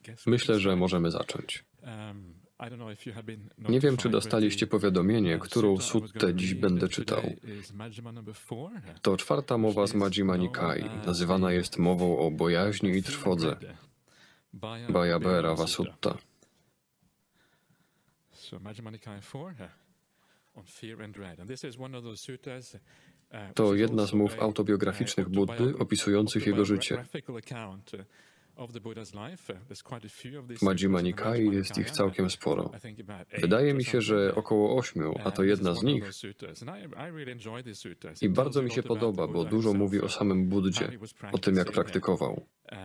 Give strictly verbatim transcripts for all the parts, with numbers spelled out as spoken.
Myślę, że możemy zacząć. Nie wiem, czy dostaliście powiadomienie, którą suttę dziś będę czytał. To czwarta mowa z Majjhima Nikai. Nazywana jest mową o bojaźni i trwodze. Bayabhera Sutta. To jedna z mów autobiograficznych Buddy opisujących jego życie. W Majjhima Nikai jest ich całkiem sporo. Wydaje mi się, że około ośmiu, a to jedna z nich. I bardzo mi się podoba, bo dużo mówi o samym Buddzie, o tym, jak praktykował.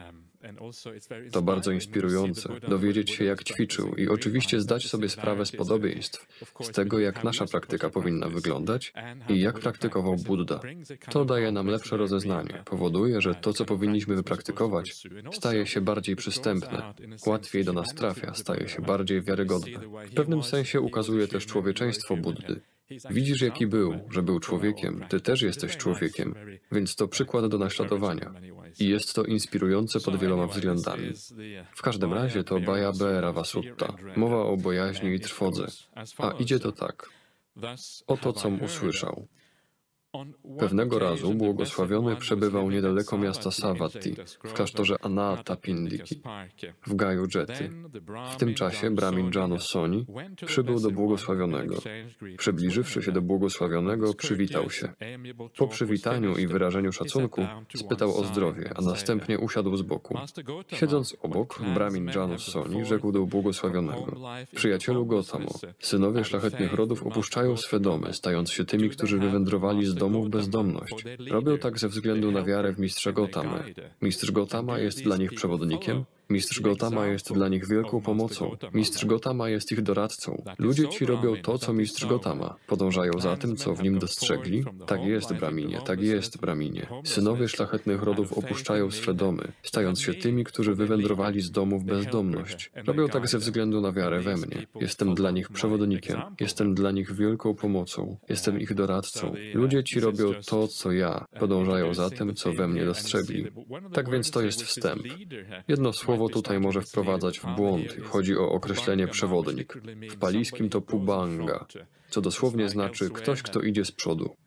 To bardzo inspirujące, dowiedzieć się, jak ćwiczył i oczywiście zdać sobie sprawę z podobieństw, z tego, jak nasza praktyka powinna wyglądać i jak praktykował Buddha. To daje nam lepsze rozeznanie, powoduje, że to, co powinniśmy wypraktykować, staje się bardziej przystępne, łatwiej do nas trafia, staje się bardziej wiarygodne. W pewnym sensie ukazuje też człowieczeństwo Buddy. Widzisz, jaki był, że był człowiekiem, ty też jesteś człowiekiem, więc to przykład do naśladowania. I jest to inspirujące pod wieloma względami. W każdym razie to Bayabhera Sutta, mowa o bojaźni i trwodze. A idzie to tak. Oto, com usłyszał. Pewnego razu błogosławiony przebywał niedaleko miasta Savatthi, w klasztorze Anathapindiki, w Gaju Jety. W tym czasie Brahmin Janu Soni przybył do błogosławionego. Przybliżywszy się do błogosławionego, przywitał się. Po przywitaniu i wyrażeniu szacunku spytał o zdrowie, a następnie usiadł z boku. Siedząc obok, Brahmin Janu Soni rzekł do błogosławionego: Przyjacielu Gotamo, synowie szlachetnych rodów opuszczają swe domy, stając się tymi, którzy wywędrowali z domu w bezdomność. Robią tak ze względu na wiarę w mistrza Gotama. Mistrz Gotama jest dla nich przewodnikiem. Mistrz Gotama jest dla nich wielką pomocą. Mistrz Gotama jest ich doradcą. Ludzie ci robią to, co mistrz Gotama. Podążają za tym, co w nim dostrzegli. Tak jest, Brahminie, tak jest, Brahminie. Synowie szlachetnych rodów opuszczają swe domy, stając się tymi, którzy wywędrowali z domu w bezdomność. Robią tak ze względu na wiarę we mnie. Jestem dla nich przewodnikiem. Jestem dla nich wielką pomocą. Jestem ich doradcą. Ludzie ci robią to, co ja. Podążają za tym, co we mnie dostrzegli. Tak więc to jest wstęp. Jedno słowo Słowo tutaj może wprowadzać w błąd. Chodzi o określenie przewodnik. W palijskim to pubanga, co dosłownie znaczy ktoś, kto idzie z przodu.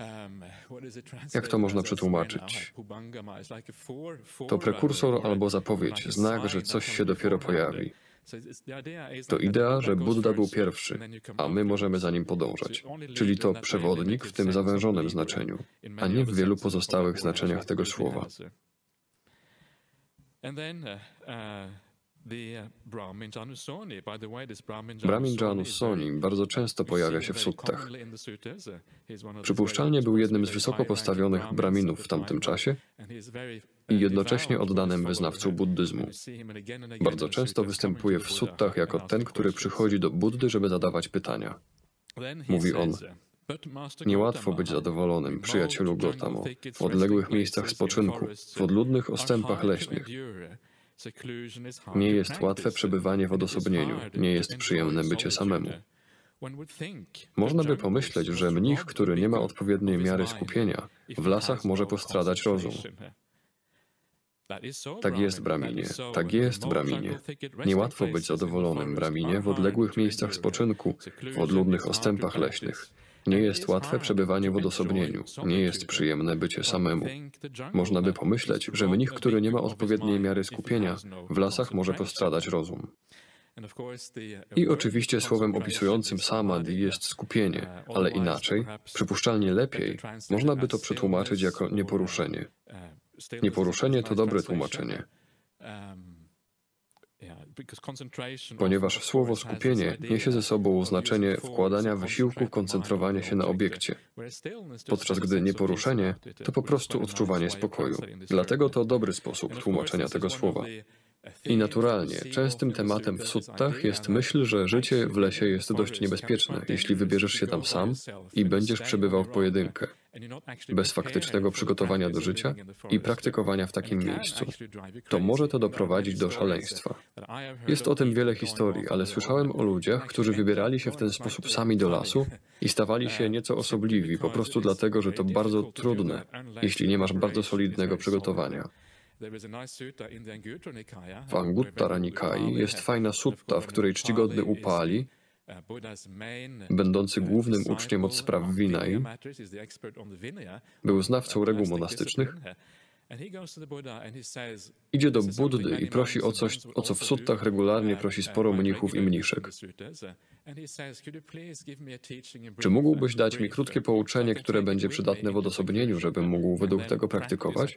Jak to można przetłumaczyć? To prekursor albo zapowiedź, znak, że coś się dopiero pojawi. To idea, że Buddha był pierwszy, a my możemy za nim podążać. Czyli to przewodnik w tym zawężonym znaczeniu, a nie w wielu pozostałych znaczeniach tego słowa. Brahmin Janu Soni bardzo często pojawia się w suttach. Przypuszczalnie był jednym z wysoko postawionych Brahminów w tamtym czasie i jednocześnie oddanym wyznawcą buddyzmu. Bardzo często występuje w suttach jako ten, który przychodzi do Buddy, żeby zadawać pytania. Mówi on: Niełatwo być zadowolonym, przyjacielu Gotamo, w odległych miejscach spoczynku, w odludnych ostępach leśnych. Nie jest łatwe przebywanie w odosobnieniu, nie jest przyjemne bycie samemu. Można by pomyśleć, że mnich, który nie ma odpowiedniej miary skupienia, w lasach może postradać rozum. Tak jest, Brahminie, tak jest, Brahminie. Niełatwo być zadowolonym, Brahminie, w odległych miejscach spoczynku, w odludnych ostępach leśnych. Nie jest łatwe przebywanie w odosobnieniu, nie jest przyjemne bycie samemu. Można by pomyśleć, że mnich, który nie ma odpowiedniej miary skupienia, w lasach może postradać rozum. I oczywiście słowem opisującym samadhi jest skupienie, ale inaczej, przypuszczalnie lepiej, można by to przetłumaczyć jako nieporuszenie. Nieporuszenie to dobre tłumaczenie, ponieważ słowo skupienie niesie ze sobą znaczenie wkładania wysiłku, koncentrowania się na obiekcie, podczas gdy nieporuszenie to po prostu odczuwanie spokoju. Dlatego to dobry sposób tłumaczenia tego słowa. I naturalnie, częstym tematem w suttach jest myśl, że życie w lesie jest dość niebezpieczne, jeśli wybierzesz się tam sam i będziesz przebywał w pojedynkę, bez faktycznego przygotowania do życia i praktykowania w takim miejscu. To może to doprowadzić do szaleństwa. Jest o tym wiele historii, ale słyszałem o ludziach, którzy wybierali się w ten sposób sami do lasu i stawali się nieco osobliwi, po prostu dlatego, że to bardzo trudne, jeśli nie masz bardzo solidnego przygotowania. W Anguttara Nikai jest fajna sutta, w której czcigodny Upali, będący głównym uczniem od spraw Vinay, był znawcą reguł monastycznych, idzie do Buddy i prosi o coś, o co w suttach regularnie prosi sporo mnichów i mniszek. Czy mógłbyś dać mi krótkie pouczenie, które będzie przydatne w odosobnieniu, żebym mógł według tego praktykować?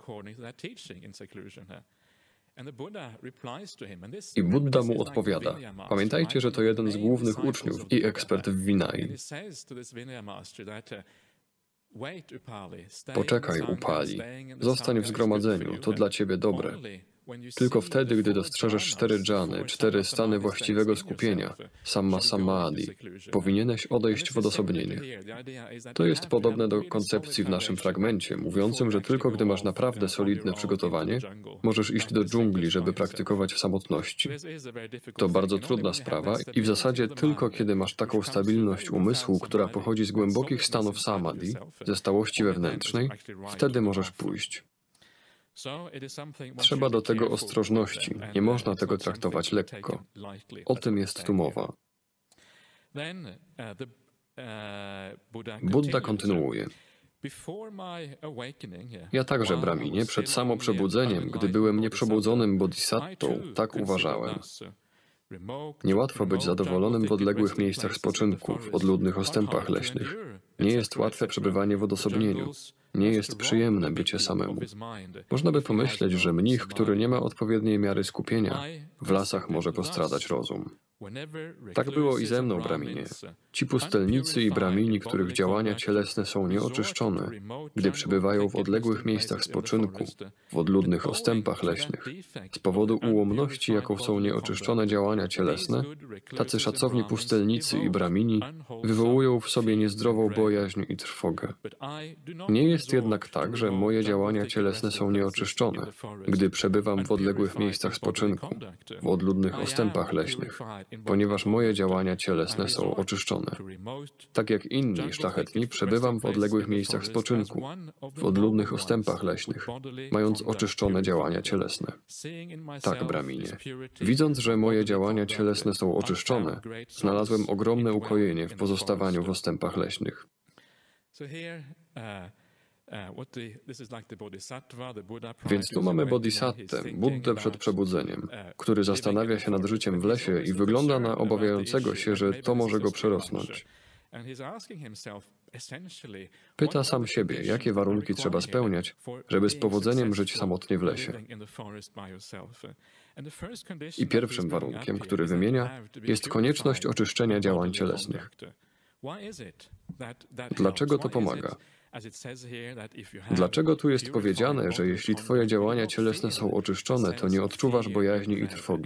I Buddha mu odpowiada: pamiętajcie, że to jeden z głównych uczniów i ekspert w Vinay. Poczekaj, Upali, zostań w zgromadzeniu, to dla ciebie dobre. Tylko wtedy, gdy dostrzeżesz cztery dżany, cztery stany właściwego skupienia, samma samadhi, powinieneś odejść w odosobnienie. To jest podobne do koncepcji w naszym fragmencie, mówiącym, że tylko gdy masz naprawdę solidne przygotowanie, możesz iść do dżungli, żeby praktykować w samotności. To bardzo trudna sprawa i w zasadzie tylko kiedy masz taką stabilność umysłu, która pochodzi z głębokich stanów samadhi, ze stałości wewnętrznej, wtedy możesz pójść. Trzeba do tego ostrożności, nie można tego traktować lekko. O tym jest tu mowa. Buddha kontynuuje. Ja także, Brahminie, przed samo przebudzeniem, gdy byłem nieprzebudzonym bodhisattvą, tak uważałem. Niełatwo być zadowolonym w odległych miejscach spoczynku, w odludnych ostępach leśnych. Nie jest łatwe przebywanie w odosobnieniu. Nie jest przyjemne bycie samemu. Można by pomyśleć, że mnich, który nie ma odpowiedniej miary skupienia, w lasach może postradać rozum. Tak było i ze mną, Brahminie. Ci pustelnicy i Brahmini, których działania cielesne są nieoczyszczone, gdy przebywają w odległych miejscach spoczynku, w odludnych ostępach leśnych, z powodu ułomności, jaką są nieoczyszczone działania cielesne, tacy szacowni pustelnicy i Brahmini wywołują w sobie niezdrową bojaźń i trwogę. Nie jest jednak tak, że moje działania cielesne są nieoczyszczone, gdy przebywam w odległych miejscach spoczynku, w odludnych ostępach leśnych, ponieważ moje działania cielesne są oczyszczone. Tak jak inni szlachetni, przebywam w odległych miejscach spoczynku, w odludnych ostępach leśnych, mając oczyszczone działania cielesne. Tak, Brahminie. Widząc, że moje działania cielesne są oczyszczone, znalazłem ogromne ukojenie w pozostawaniu w ostępach leśnych. Więc tu mamy bodhisattvę, Buddę przed przebudzeniem, który zastanawia się nad życiem w lesie i wygląda na obawiającego się, że to może go przerosnąć. Pyta sam siebie, jakie warunki trzeba spełniać, żeby z powodzeniem żyć samotnie w lesie. I pierwszym warunkiem, który wymienia, jest konieczność oczyszczenia działań cielesnych. Dlaczego to pomaga? Dlaczego tu jest powiedziane, że jeśli twoje działania cielesne są oczyszczone, to nie odczuwasz bojaźni i trwogi?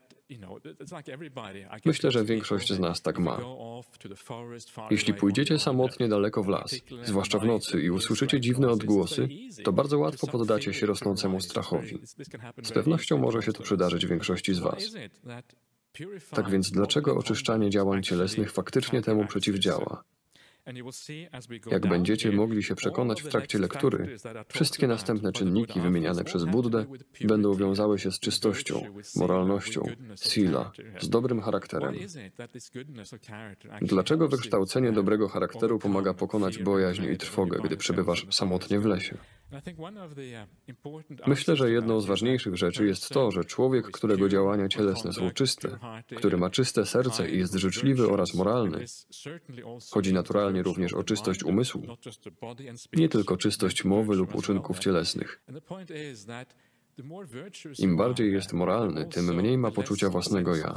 Myślę, że większość z nas tak ma. Jeśli pójdziecie samotnie daleko w las, zwłaszcza w nocy, i usłyszycie dziwne odgłosy, to bardzo łatwo poddacie się rosnącemu strachowi. Z pewnością może się to przydarzyć większości z was. Tak więc dlaczego oczyszczanie działań cielesnych faktycznie temu przeciwdziała? Jak będziecie mogli się przekonać w trakcie lektury, wszystkie następne czynniki wymieniane przez Buddę będą wiązały się z czystością, moralnością, sila, z dobrym charakterem. Dlaczego wykształcenie dobrego charakteru pomaga pokonać bojaźń i trwogę, gdy przebywasz samotnie w lesie? Myślę, że jedną z ważniejszych rzeczy jest to, że człowiek, którego działania cielesne są czyste, który ma czyste serce i jest życzliwy oraz moralny, chodzi naturalnie również o czystość umysłu, nie tylko czystość mowy lub uczynków cielesnych. Im bardziej jest moralny, tym mniej ma poczucia własnego ja.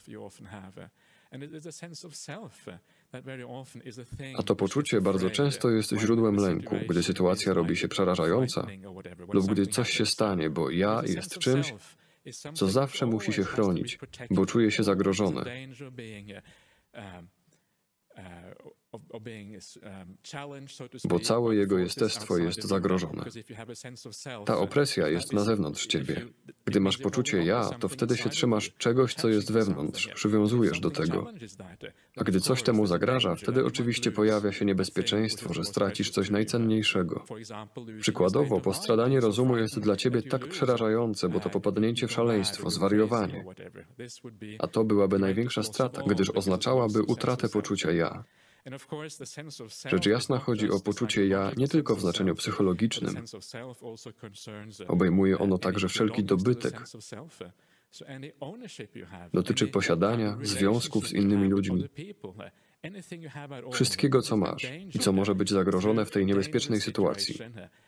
A to poczucie bardzo często jest źródłem lęku, gdy sytuacja robi się przerażająca lub gdy coś się stanie, bo ja jest czymś, co zawsze musi się chronić, bo czuje się zagrożone. bo całe jego jestestwo jest zagrożone. Ta opresja jest na zewnątrz ciebie. Gdy masz poczucie ja, to wtedy się trzymasz czegoś, co jest wewnątrz, przywiązujesz do tego. A gdy coś temu zagraża, wtedy oczywiście pojawia się niebezpieczeństwo, że stracisz coś najcenniejszego. Przykładowo, postradanie rozumu jest dla ciebie tak przerażające, bo to popadnięcie w szaleństwo, zwariowanie. A to byłaby największa strata, gdyż oznaczałaby utratę poczucia ja. Rzecz jasna chodzi o poczucie ja nie tylko w znaczeniu psychologicznym. Obejmuje ono także wszelki dobytek. Dotyczy posiadania, związków z innymi ludźmi, wszystkiego, co masz i co może być zagrożone w tej niebezpiecznej sytuacji.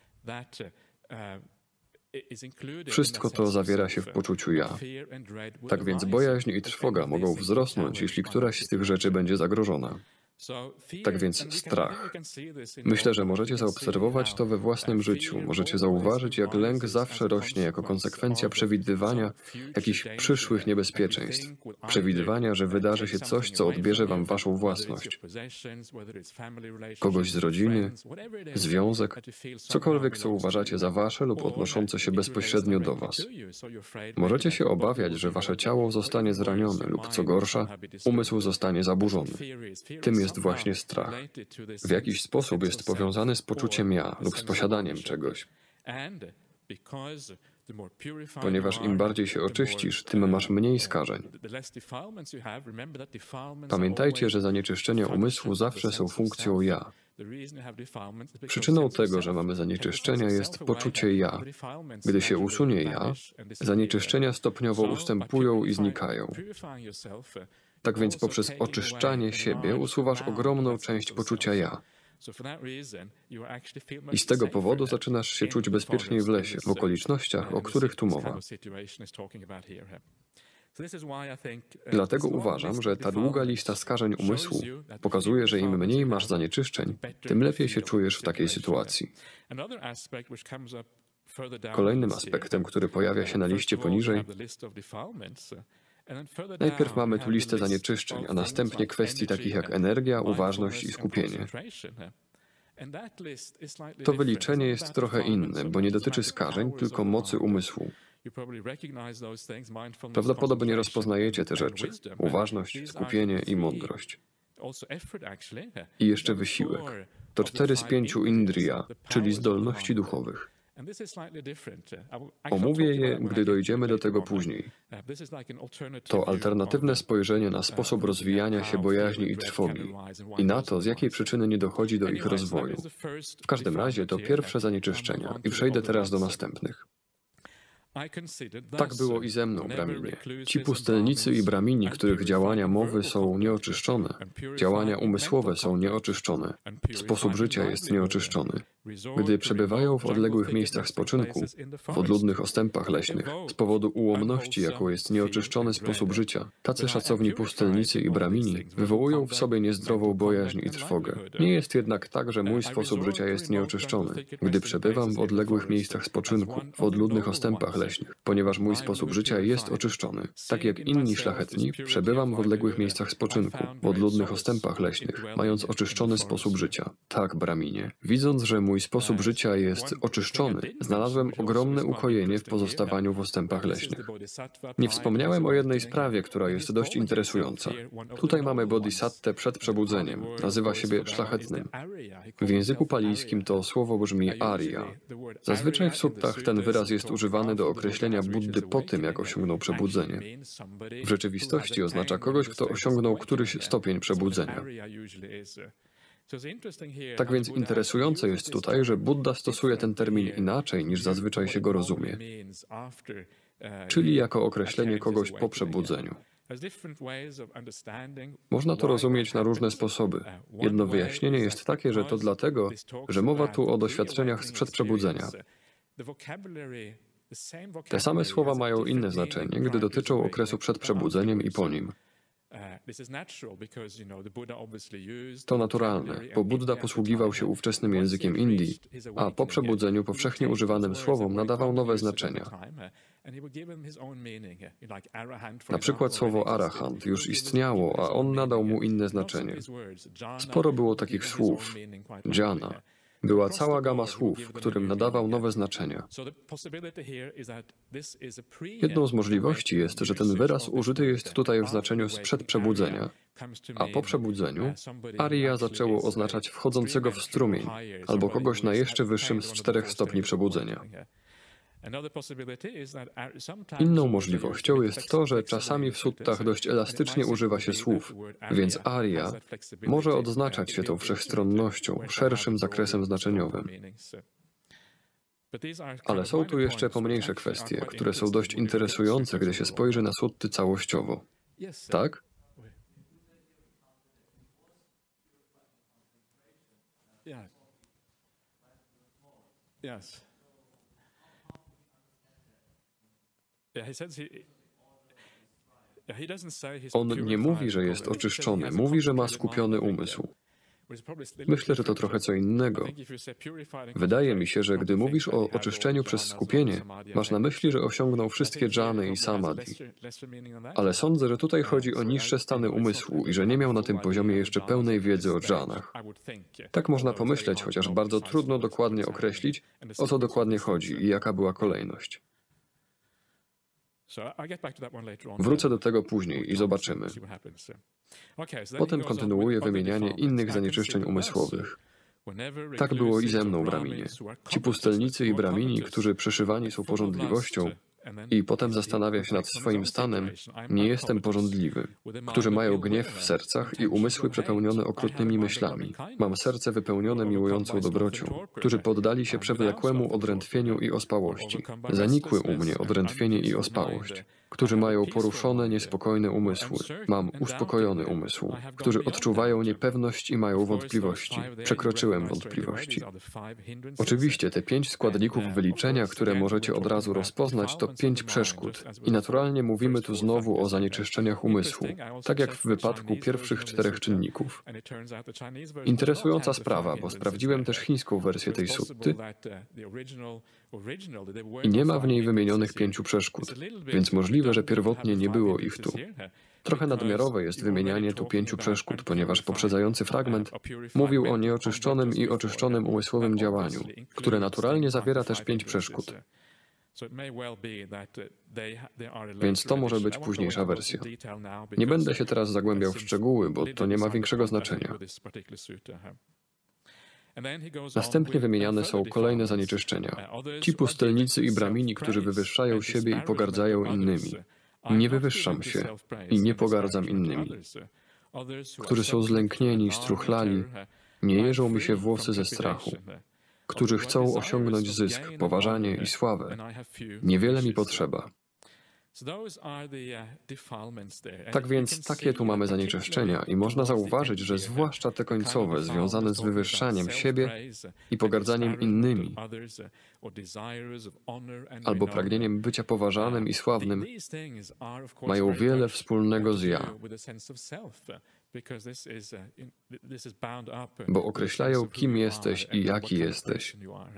Wszystko to zawiera się w poczuciu ja. Tak więc bojaźń i trwoga mogą wzrosnąć, jeśli któraś z tych rzeczy będzie zagrożona. Tak więc strach. Myślę, że możecie zaobserwować to we własnym życiu. Możecie zauważyć, jak lęk zawsze rośnie jako konsekwencja przewidywania jakichś przyszłych niebezpieczeństw. Przewidywania, że wydarzy się coś, co odbierze wam waszą własność. Kogoś z rodziny, związek, cokolwiek, co uważacie za wasze lub odnoszące się bezpośrednio do was. Możecie się obawiać, że wasze ciało zostanie zranione lub, co gorsza, umysł zostanie zaburzony. Tym jest jest właśnie strach. W jakiś sposób jest powiązany z poczuciem ja lub z posiadaniem czegoś. Ponieważ im bardziej się oczyścisz, tym masz mniej skażeń. Pamiętajcie, że zanieczyszczenia umysłu zawsze są funkcją ja. Przyczyną tego, że mamy zanieczyszczenia, jest poczucie ja. Gdy się usunie ja, zanieczyszczenia stopniowo ustępują i znikają. Tak więc poprzez oczyszczanie siebie usuwasz ogromną część poczucia ja. I z tego powodu zaczynasz się czuć bezpieczniej w lesie, w okolicznościach, o których tu mowa. Dlatego uważam, że ta długa lista skażeń umysłu pokazuje, że im mniej masz zanieczyszczeń, tym lepiej się czujesz w takiej sytuacji. Kolejnym aspektem, który pojawia się na liście poniżej, najpierw mamy tu listę zanieczyszczeń, a następnie kwestii takich jak energia, uważność i skupienie. To wyliczenie jest trochę inne, bo nie dotyczy skażeń, tylko mocy umysłu. Prawdopodobnie rozpoznajecie te rzeczy: uważność, skupienie i mądrość. I jeszcze wysiłek. To cztery z pięciu indriya, czyli zdolności duchowych. Omówię je, gdy dojdziemy do tego później. To alternatywne spojrzenie na sposób rozwijania się bojaźni i trwogi i na to, z jakiej przyczyny nie dochodzi do ich rozwoju. W każdym razie to pierwsze zanieczyszczenia i przejdę teraz do następnych. Tak było i ze mną, Brahminie. Ci pustelnicy i Brahmini, których działania mowy są nieoczyszczone, działania umysłowe są nieoczyszczone, sposób życia jest nieoczyszczony. Gdy przebywają w odległych miejscach spoczynku, w odludnych ostępach leśnych, z powodu ułomności, jaką jest nieoczyszczony sposób życia, tacy szacowni pustelnicy i Brahmini wywołują w sobie niezdrową bojaźń i trwogę. Nie jest jednak tak, że mój sposób życia jest nieoczyszczony, gdy przebywam w odległych miejscach spoczynku, w odludnych ostępach leśnych, ponieważ mój sposób życia jest oczyszczony. Tak jak inni szlachetni, przebywam w odległych miejscach spoczynku, w odludnych ostępach leśnych, mając oczyszczony sposób życia. Tak, Brahminie. Widząc, że mój sposób życia jest oczyszczony, znalazłem ogromne ukojenie w pozostawaniu w ostępach leśnych. Nie wspomniałem o jednej sprawie, która jest dość interesująca. Tutaj mamy bodhisattvę przed przebudzeniem. Nazywa siebie szlachetnym. W języku palijskim to słowo brzmi Arya. Zazwyczaj w suttach ten wyraz jest używany do określenia Buddy po tym, jak osiągnął przebudzenie. W rzeczywistości oznacza kogoś, kto osiągnął któryś stopień przebudzenia. Tak więc interesujące jest tutaj, że Buddha stosuje ten termin inaczej, niż zazwyczaj się go rozumie, czyli jako określenie kogoś po przebudzeniu. Można to rozumieć na różne sposoby. Jedno wyjaśnienie jest takie, że to dlatego, że mowa tu o doświadczeniach sprzed przebudzenia. Te same słowa mają inne znaczenie, gdy dotyczą okresu przed przebudzeniem i po nim. To naturalne, bo Buddha posługiwał się ówczesnym językiem Indii, a po przebudzeniu powszechnie używanym słowom nadawał nowe znaczenia. Na przykład słowo arahant już istniało, a on nadał mu inne znaczenie. Sporo było takich słów. Dżana. Była cała gama słów, którym nadawał nowe znaczenia. Jedną z możliwości jest, że ten wyraz użyty jest tutaj w znaczeniu sprzed przebudzenia, a po przebudzeniu Arya zaczęło oznaczać wchodzącego w strumień albo kogoś na jeszcze wyższym z czterech stopni przebudzenia. Inną możliwością jest to, że czasami w suttach dość elastycznie używa się słów, więc Arya może odznaczać się tą wszechstronnością, szerszym zakresem znaczeniowym. Ale są tu jeszcze pomniejsze kwestie, które są dość interesujące, gdy się spojrzy na sutty całościowo. Tak? On nie mówi, że jest oczyszczony, mówi, że ma skupiony umysł. Myślę, że to trochę co innego. Wydaje mi się, że gdy mówisz o oczyszczeniu przez skupienie, masz na myśli, że osiągnął wszystkie dżany i samadhi. Ale sądzę, że tutaj chodzi o niższe stany umysłu i że nie miał na tym poziomie jeszcze pełnej wiedzy o dżanach. Tak można pomyśleć, chociaż bardzo trudno dokładnie określić, o co dokładnie chodzi i jaka była kolejność. Wrócę do tego później i zobaczymy. Potem kontynuuje wymienianie innych zanieczyszczeń umysłowych. Tak było i ze mną, Brahminie. Ci pustelnicy i Brahmini, którzy przyszywani są pożądliwością, i potem zastanawia się nad swoim stanem, nie jestem pożądliwy, którzy mają gniew w sercach i umysły przepełnione okrutnymi myślami. Mam serce wypełnione miłującą dobrocią, którzy poddali się przewlekłemu odrętwieniu i ospałości. Zanikły u mnie odrętwienie i ospałość, którzy mają poruszone, niespokojne umysły. Mam uspokojony umysł, którzy odczuwają niepewność i mają wątpliwości. Przekroczyłem wątpliwości. Oczywiście te pięć składników wyliczenia, które możecie od razu rozpoznać, to pięć przeszkód. I naturalnie mówimy tu znowu o zanieczyszczeniach umysłu, tak jak w wypadku pierwszych czterech czynników. Interesująca sprawa, bo sprawdziłem też chińską wersję tej sutty i nie ma w niej wymienionych pięciu przeszkód, więc możliwe, że pierwotnie nie było ich tu. Trochę nadmiarowe jest wymienianie tu pięciu przeszkód, ponieważ poprzedzający fragment mówił o nieoczyszczonym i oczyszczonym umysłowym działaniu, które naturalnie zawiera też pięć przeszkód. Więc to może być późniejsza wersja. Nie będę się teraz zagłębiał w szczegóły, bo to nie ma większego znaczenia. Następnie wymieniane są kolejne zanieczyszczenia. Ci pustelnicy i Brahmini, którzy wywyższają siebie i pogardzają innymi. Nie wywyższam się i nie pogardzam innymi. Którzy są zlęknieni, struchlali, nie jeżą mi się włosy ze strachu. Którzy chcą osiągnąć zysk, poważanie i sławę. Niewiele mi potrzeba. Tak więc takie tu mamy zanieczyszczenia i można zauważyć, że zwłaszcza te końcowe, związane z wywyższaniem siebie i pogardzaniem innymi, albo pragnieniem bycia poważanym i sławnym, mają wiele wspólnego z ja, bo określają, kim jesteś i jaki jesteś.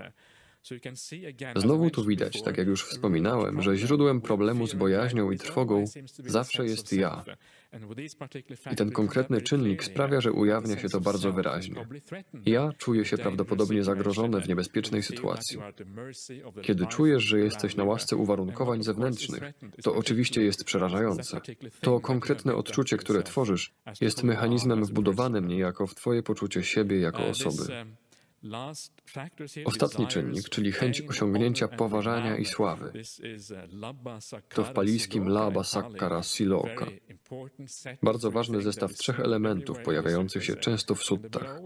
Znowu tu widać, tak jak już wspominałem, że źródłem problemu z bojaźnią i trwogą zawsze jest ja. I ten konkretny czynnik sprawia, że ujawnia się to bardzo wyraźnie. Ja czuję się prawdopodobnie zagrożony w niebezpiecznej sytuacji. Kiedy czujesz, że jesteś na łasce uwarunkowań zewnętrznych, to oczywiście jest przerażające. To konkretne odczucie, które tworzysz, jest mechanizmem wbudowanym niejako w twoje poczucie siebie jako osoby. Ostatni czynnik, czyli chęć osiągnięcia poważania i sławy. To w palijskim Labha Sakkara Siloka. Bardzo ważny zestaw trzech elementów pojawiających się często w suttach.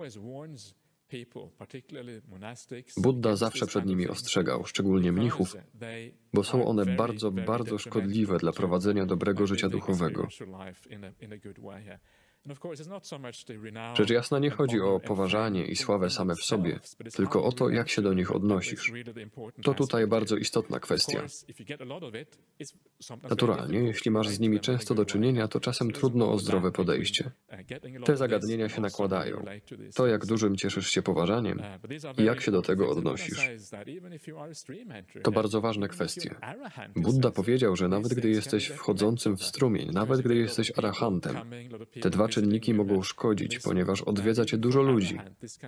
Buddha zawsze przed nimi ostrzegał, szczególnie mnichów, bo są one bardzo, bardzo szkodliwe dla prowadzenia dobrego życia duchowego. Rzecz jasna nie chodzi o poważanie i sławę same w sobie, tylko o to, jak się do nich odnosisz. To tutaj bardzo istotna kwestia. Naturalnie, jeśli masz z nimi często do czynienia, to czasem trudno o zdrowe podejście. Te zagadnienia się nakładają. To, jak dużym cieszysz się poważaniem i jak się do tego odnosisz. To bardzo ważne kwestie. Buddha powiedział, że nawet gdy jesteś wchodzącym w strumień, nawet gdy jesteś arahantem, te dwa czynniki mogą szkodzić, ponieważ odwiedza cię dużo ludzi.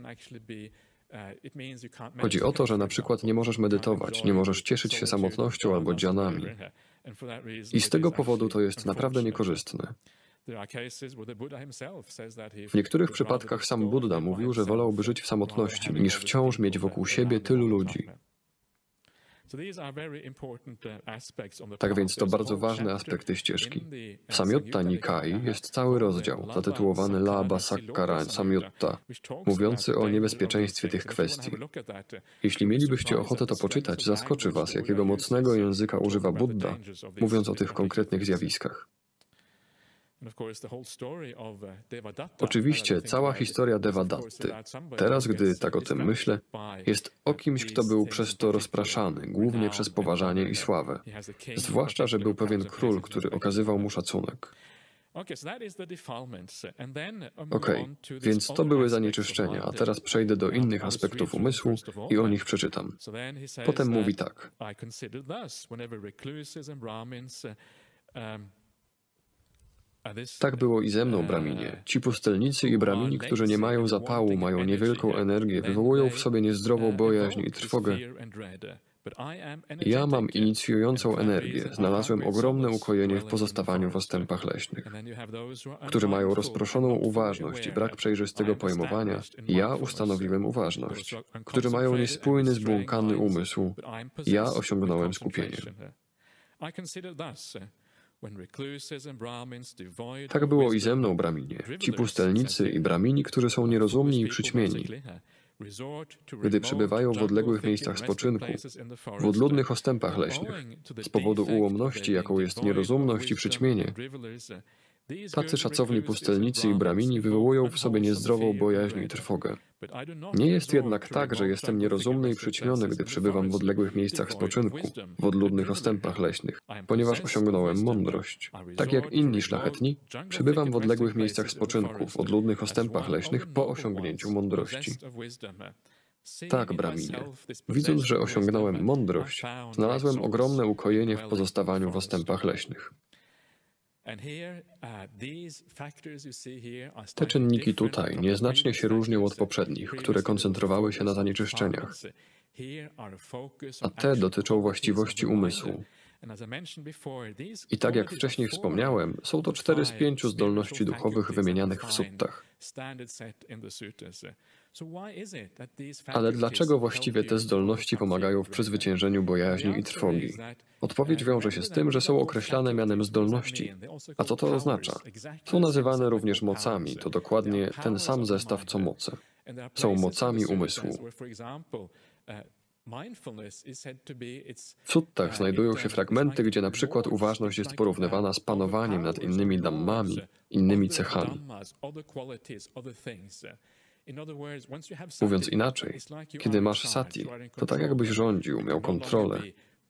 Chodzi o to, że na przykład nie możesz medytować, nie możesz cieszyć się samotnością albo dżanami. I z tego powodu to jest naprawdę niekorzystne. W niektórych przypadkach sam Buddha mówił, że wolałby żyć w samotności, niż wciąż mieć wokół siebie tylu ludzi. Tak więc to bardzo ważne aspekty ścieżki. W Samyutta Nikai jest cały rozdział zatytułowany Labha Sakkara Samyutta, mówiący o niebezpieczeństwie tych kwestii. Jeśli mielibyście ochotę to poczytać, zaskoczy was, jakiego mocnego języka używa Buddha, mówiąc o tych konkretnych zjawiskach. Oczywiście cała historia Devadatty, teraz gdy tak o tym myślę, jest o kimś, kto był przez to rozpraszany, głównie przez poważanie i sławę. Zwłaszcza, że był pewien król, który okazywał mu szacunek. Okej, więc to były zanieczyszczenia, a teraz przejdę do innych aspektów umysłu i o nich przeczytam. Potem mówi tak. Tak było i ze mną, Brahminie. Ci pustelnicy i Brahmini, którzy nie mają zapału, mają niewielką energię, wywołują w sobie niezdrową bojaźń i trwogę. Ja mam inicjującą energię. Znalazłem ogromne ukojenie w pozostawaniu w ostępach leśnych. Którzy mają rozproszoną uważność i brak przejrzystego pojmowania, ja ustanowiłem uważność. Którzy mają niespójny, zbłąkany umysł, ja osiągnąłem skupienie. Tak było i ze mną, Brahminie. Ci pustelnicy i Brahmini, którzy są nierozumni i przyćmieni, gdy przebywają w odległych miejscach spoczynku, w odludnych ostępach leśnych, z powodu ułomności, jaką jest nierozumność i przyćmienie, tacy szacowni pustelnicy i Brahmini wywołują w sobie niezdrową bojaźń i trwogę. Nie jest jednak tak, że jestem nierozumny i przyćmiony, gdy przebywam w odległych miejscach spoczynku, w odludnych ostępach leśnych, ponieważ osiągnąłem mądrość. Tak jak inni szlachetni, przebywam w odległych miejscach spoczynku, w odludnych ostępach leśnych po osiągnięciu mądrości. Tak, Brahminie. Widząc, że osiągnąłem mądrość, znalazłem ogromne ukojenie w pozostawaniu w ostępach leśnych. Te czynniki tutaj nieznacznie się różnią od poprzednich, które koncentrowały się na zanieczyszczeniach, a te dotyczą właściwości umysłu. I tak jak wcześniej wspomniałem, są to cztery z pięciu zdolności duchowych wymienianych w suttach. Ale dlaczego właściwie te zdolności pomagają w przezwyciężeniu bojaźni i trwogi? Odpowiedź wiąże się z tym, że są określane mianem zdolności. A co to oznacza? Są nazywane również mocami, to dokładnie ten sam zestaw co moce. Są mocami umysłu. W suttach znajdują się fragmenty, gdzie na przykład uważność jest porównywana z panowaniem nad innymi dhammami, innymi cechami. Mówiąc inaczej, kiedy masz sati, to tak jakbyś rządził, miał kontrolę.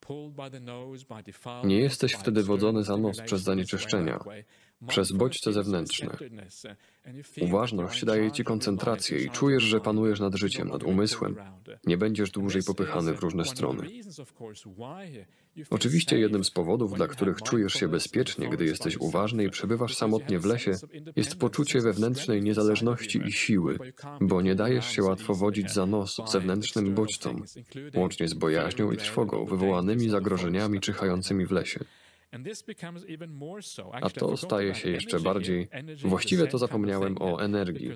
Nie jesteś wtedy wodzony za nos przez zanieczyszczenia, przez bodźce zewnętrzne. Uważność daje ci koncentrację i czujesz, że panujesz nad życiem, nad umysłem. Nie będziesz dłużej popychany w różne strony. Oczywiście jednym z powodów, dla których czujesz się bezpiecznie, gdy jesteś uważny i przebywasz samotnie w lesie, jest poczucie wewnętrznej niezależności i siły, bo nie dajesz się łatwo wodzić za nos zewnętrznym bodźcom, łącznie z bojaźnią i trwogą wywołanymi zagrożeniami czyhającymi w lesie. A to staje się jeszcze bardziej... Właściwie to zapomniałem o energii.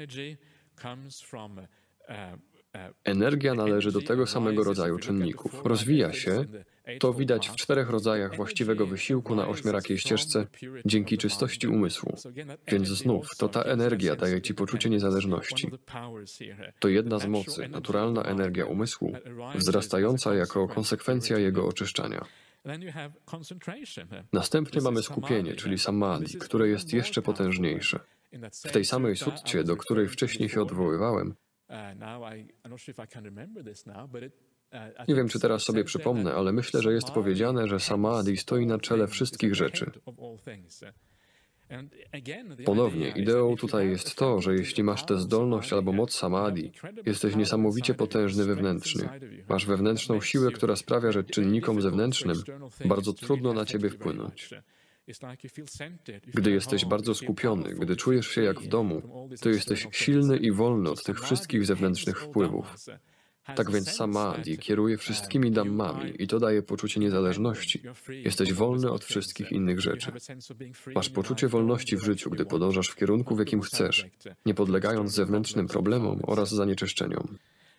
Energia należy do tego samego rodzaju czynników. Rozwija się, to widać w czterech rodzajach właściwego wysiłku na ośmiorakiej ścieżce dzięki czystości umysłu. Więc znów, to ta energia daje ci poczucie niezależności. To jedna z mocy, naturalna energia umysłu, wzrastająca jako konsekwencja jego oczyszczania. Następnie mamy skupienie, czyli samadhi, które jest jeszcze potężniejsze. W tej samej sutcie, do której wcześniej się odwoływałem, nie wiem, czy teraz sobie przypomnę, ale myślę, że jest powiedziane, że samadhi stoi na czele wszystkich rzeczy. Ponownie, ideą tutaj jest to, że jeśli masz tę zdolność albo moc samadhi, jesteś niesamowicie potężny wewnętrznie. Masz wewnętrzną siłę, która sprawia, że czynnikom zewnętrznym bardzo trudno na ciebie wpłynąć. Gdy jesteś bardzo skupiony, gdy czujesz się jak w domu, to jesteś silny i wolny od tych wszystkich zewnętrznych wpływów. Tak więc samadhi kieruje wszystkimi dhammami i to daje poczucie niezależności. Jesteś wolny od wszystkich innych rzeczy. Masz poczucie wolności w życiu, gdy podążasz w kierunku, w jakim chcesz, nie podlegając zewnętrznym problemom oraz zanieczyszczeniom.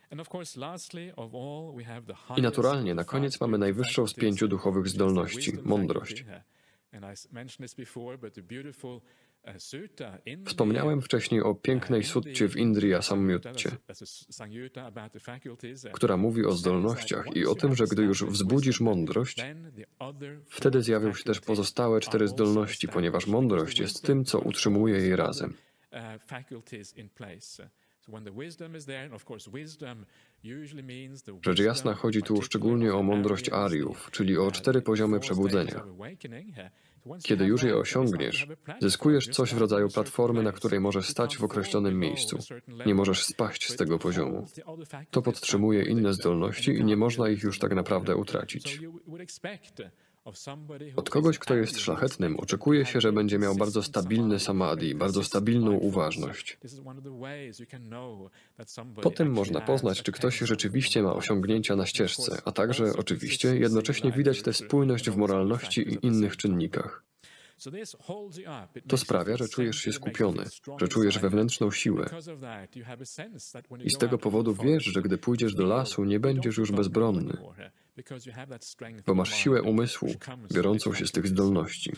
I naturalnie, na koniec mamy najwyższą z pięciu duchowych zdolności – mądrość. Wspomniałem wcześniej o pięknej sutcie w Indriya Samyutcie, która mówi o zdolnościach i o tym, że gdy już wzbudzisz mądrość, wtedy zjawią się też pozostałe cztery zdolności, ponieważ mądrość jest tym, co utrzymuje jej razem. Rzecz jasna, chodzi tu szczególnie o mądrość Aryów, czyli o cztery poziomy przebudzenia. Kiedy już je osiągniesz, zyskujesz coś w rodzaju platformy, na której możesz stać w określonym miejscu. Nie możesz spaść z tego poziomu. To podtrzymuje inne zdolności i nie można ich już tak naprawdę utracić. Od kogoś, kto jest szlachetnym, oczekuje się, że będzie miał bardzo stabilny samadhi, bardzo stabilną uważność. Po tym można poznać, czy ktoś rzeczywiście ma osiągnięcia na ścieżce, a także, oczywiście, jednocześnie widać tę spójność w moralności i innych czynnikach. To sprawia, że czujesz się skupiony, że czujesz wewnętrzną siłę. I z tego powodu wiesz, że gdy pójdziesz do lasu, nie będziesz już bezbronny, bo masz siłę umysłu, biorącą się z tych zdolności.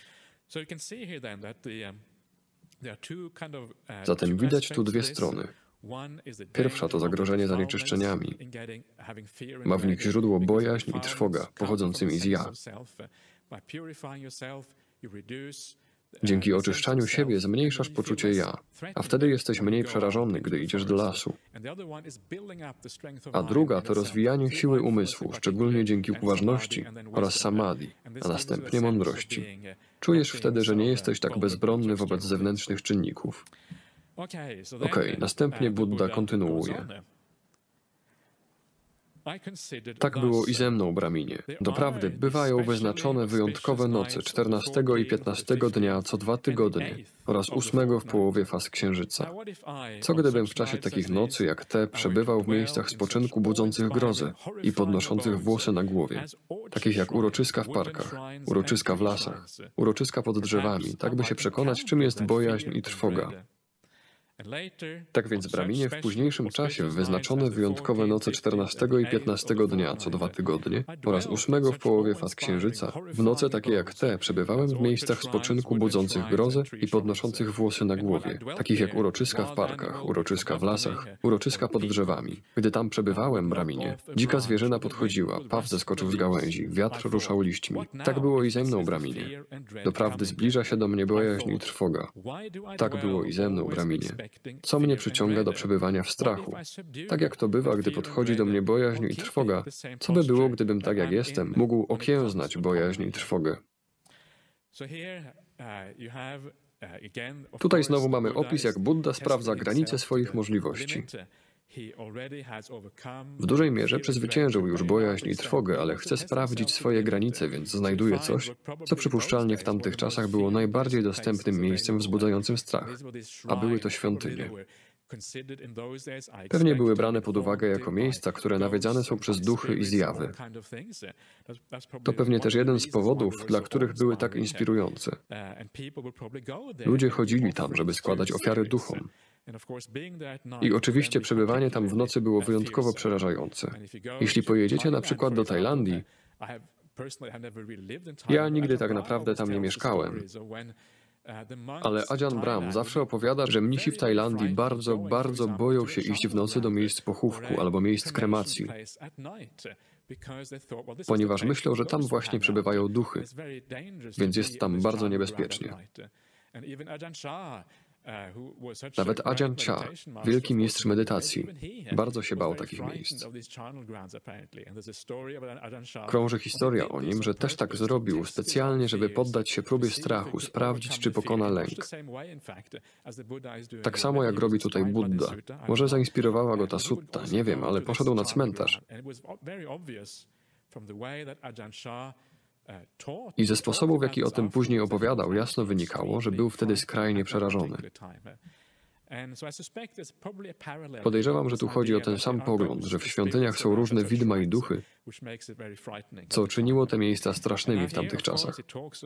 Zatem widać tu dwie strony. Pierwsza to zagrożenie zanieczyszczeniami. Ma w nich źródło bojaźń i trwoga, pochodzącymi z ja. Dzięki oczyszczaniu siebie zmniejszasz poczucie ja, a wtedy jesteś mniej przerażony, gdy idziesz do lasu. A druga to rozwijanie siły umysłu, szczególnie dzięki uważności oraz samadhi, a następnie mądrości. Czujesz wtedy, że nie jesteś tak bezbronny wobec zewnętrznych czynników. Okej, następnie Buddha kontynuuje. Tak było i ze mną, Brahminie. Doprawdy, bywają wyznaczone wyjątkowe noce czternastego i piętnastego dnia co dwa tygodnie oraz ósmego w połowie faz księżyca. Co gdybym w czasie takich nocy jak te przebywał w miejscach spoczynku budzących grozę i podnoszących włosy na głowie, takich jak uroczyska w parkach, uroczyska w lasach, uroczyska pod drzewami, tak by się przekonać, czym jest bojaźń i trwoga. Tak więc, Brahminie, w późniejszym czasie w wyznaczone wyjątkowe noce czternastego i piętnastego dnia co dwa tygodnie oraz ósmego w połowie faz księżyca, w noce takie jak te przebywałem w miejscach spoczynku budzących grozę i podnoszących włosy na głowie, takich jak uroczyska w parkach, uroczyska w lasach, uroczyska pod drzewami. Gdy tam przebywałem, Brahminie, dzika zwierzyna podchodziła, paw zeskoczył z gałęzi, wiatr ruszał liśćmi. Tak było i ze mną, Brahminie. Doprawdy zbliża się do mnie bojaźń i trwoga. Tak było i ze mną, Brahminie. Co mnie przyciąga do przebywania w strachu? Tak jak to bywa, gdy podchodzi do mnie bojaźń i trwoga, co by było, gdybym tak jak jestem, mógł okiełznać bojaźń i trwogę? Tutaj znowu mamy opis, jak Buddha sprawdza granice swoich możliwości. W dużej mierze przezwyciężył już bojaźń i trwogę, ale chce sprawdzić swoje granice, więc znajduje coś, co przypuszczalnie w tamtych czasach było najbardziej dostępnym miejscem wzbudzającym strach, a były to świątynie. Pewnie były brane pod uwagę jako miejsca, które nawiedzane są przez duchy i zjawy. To pewnie też jeden z powodów, dla których były tak inspirujące. Ludzie chodzili tam, żeby składać ofiary duchom. I oczywiście przebywanie tam w nocy było wyjątkowo przerażające. Jeśli pojedziecie na przykład do Tajlandii, ja nigdy tak naprawdę tam nie mieszkałem, ale Ajahn Brahm zawsze opowiada, że mnisi w Tajlandii bardzo, bardzo boją się iść w nocy do miejsc pochówku albo miejsc kremacji, ponieważ myślą, że tam właśnie przebywają duchy, więc jest tam bardzo niebezpiecznie. Nawet Ajahn Chah, wielki mistrz medytacji, bardzo się bał takich miejsc. Krąży historia o nim, że też tak zrobił specjalnie, żeby poddać się próbie strachu, sprawdzić, czy pokona lęk. Tak samo jak robi tutaj Buddha. Może zainspirowała go ta sutta, nie wiem, ale poszedł na cmentarz. I ze sposobu, w jaki o tym później opowiadał, jasno wynikało, że był wtedy skrajnie przerażony. Podejrzewam, że tu chodzi o ten sam pogląd, że w świątyniach są różne widma i duchy, co czyniło te miejsca strasznymi w tamtych czasach.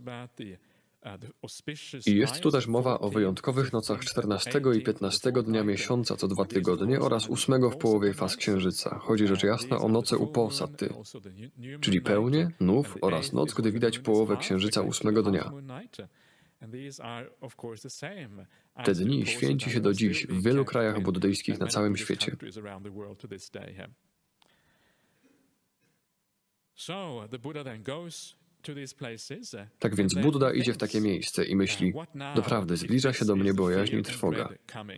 I jest tu też mowa o wyjątkowych nocach czternastego i piętnastego dnia miesiąca co dwa tygodnie oraz ósmego w połowie faz księżyca. Chodzi rzecz jasna o noce uposaty, czyli pełnię, nów oraz noc, gdy widać połowę księżyca ósmego dnia. Te dni święci się do dziś w wielu krajach buddyjskich na całym świecie. Tak więc Buddha idzie w takie miejsce i myśli, doprawdy zbliża się do mnie bojaźń i trwoga.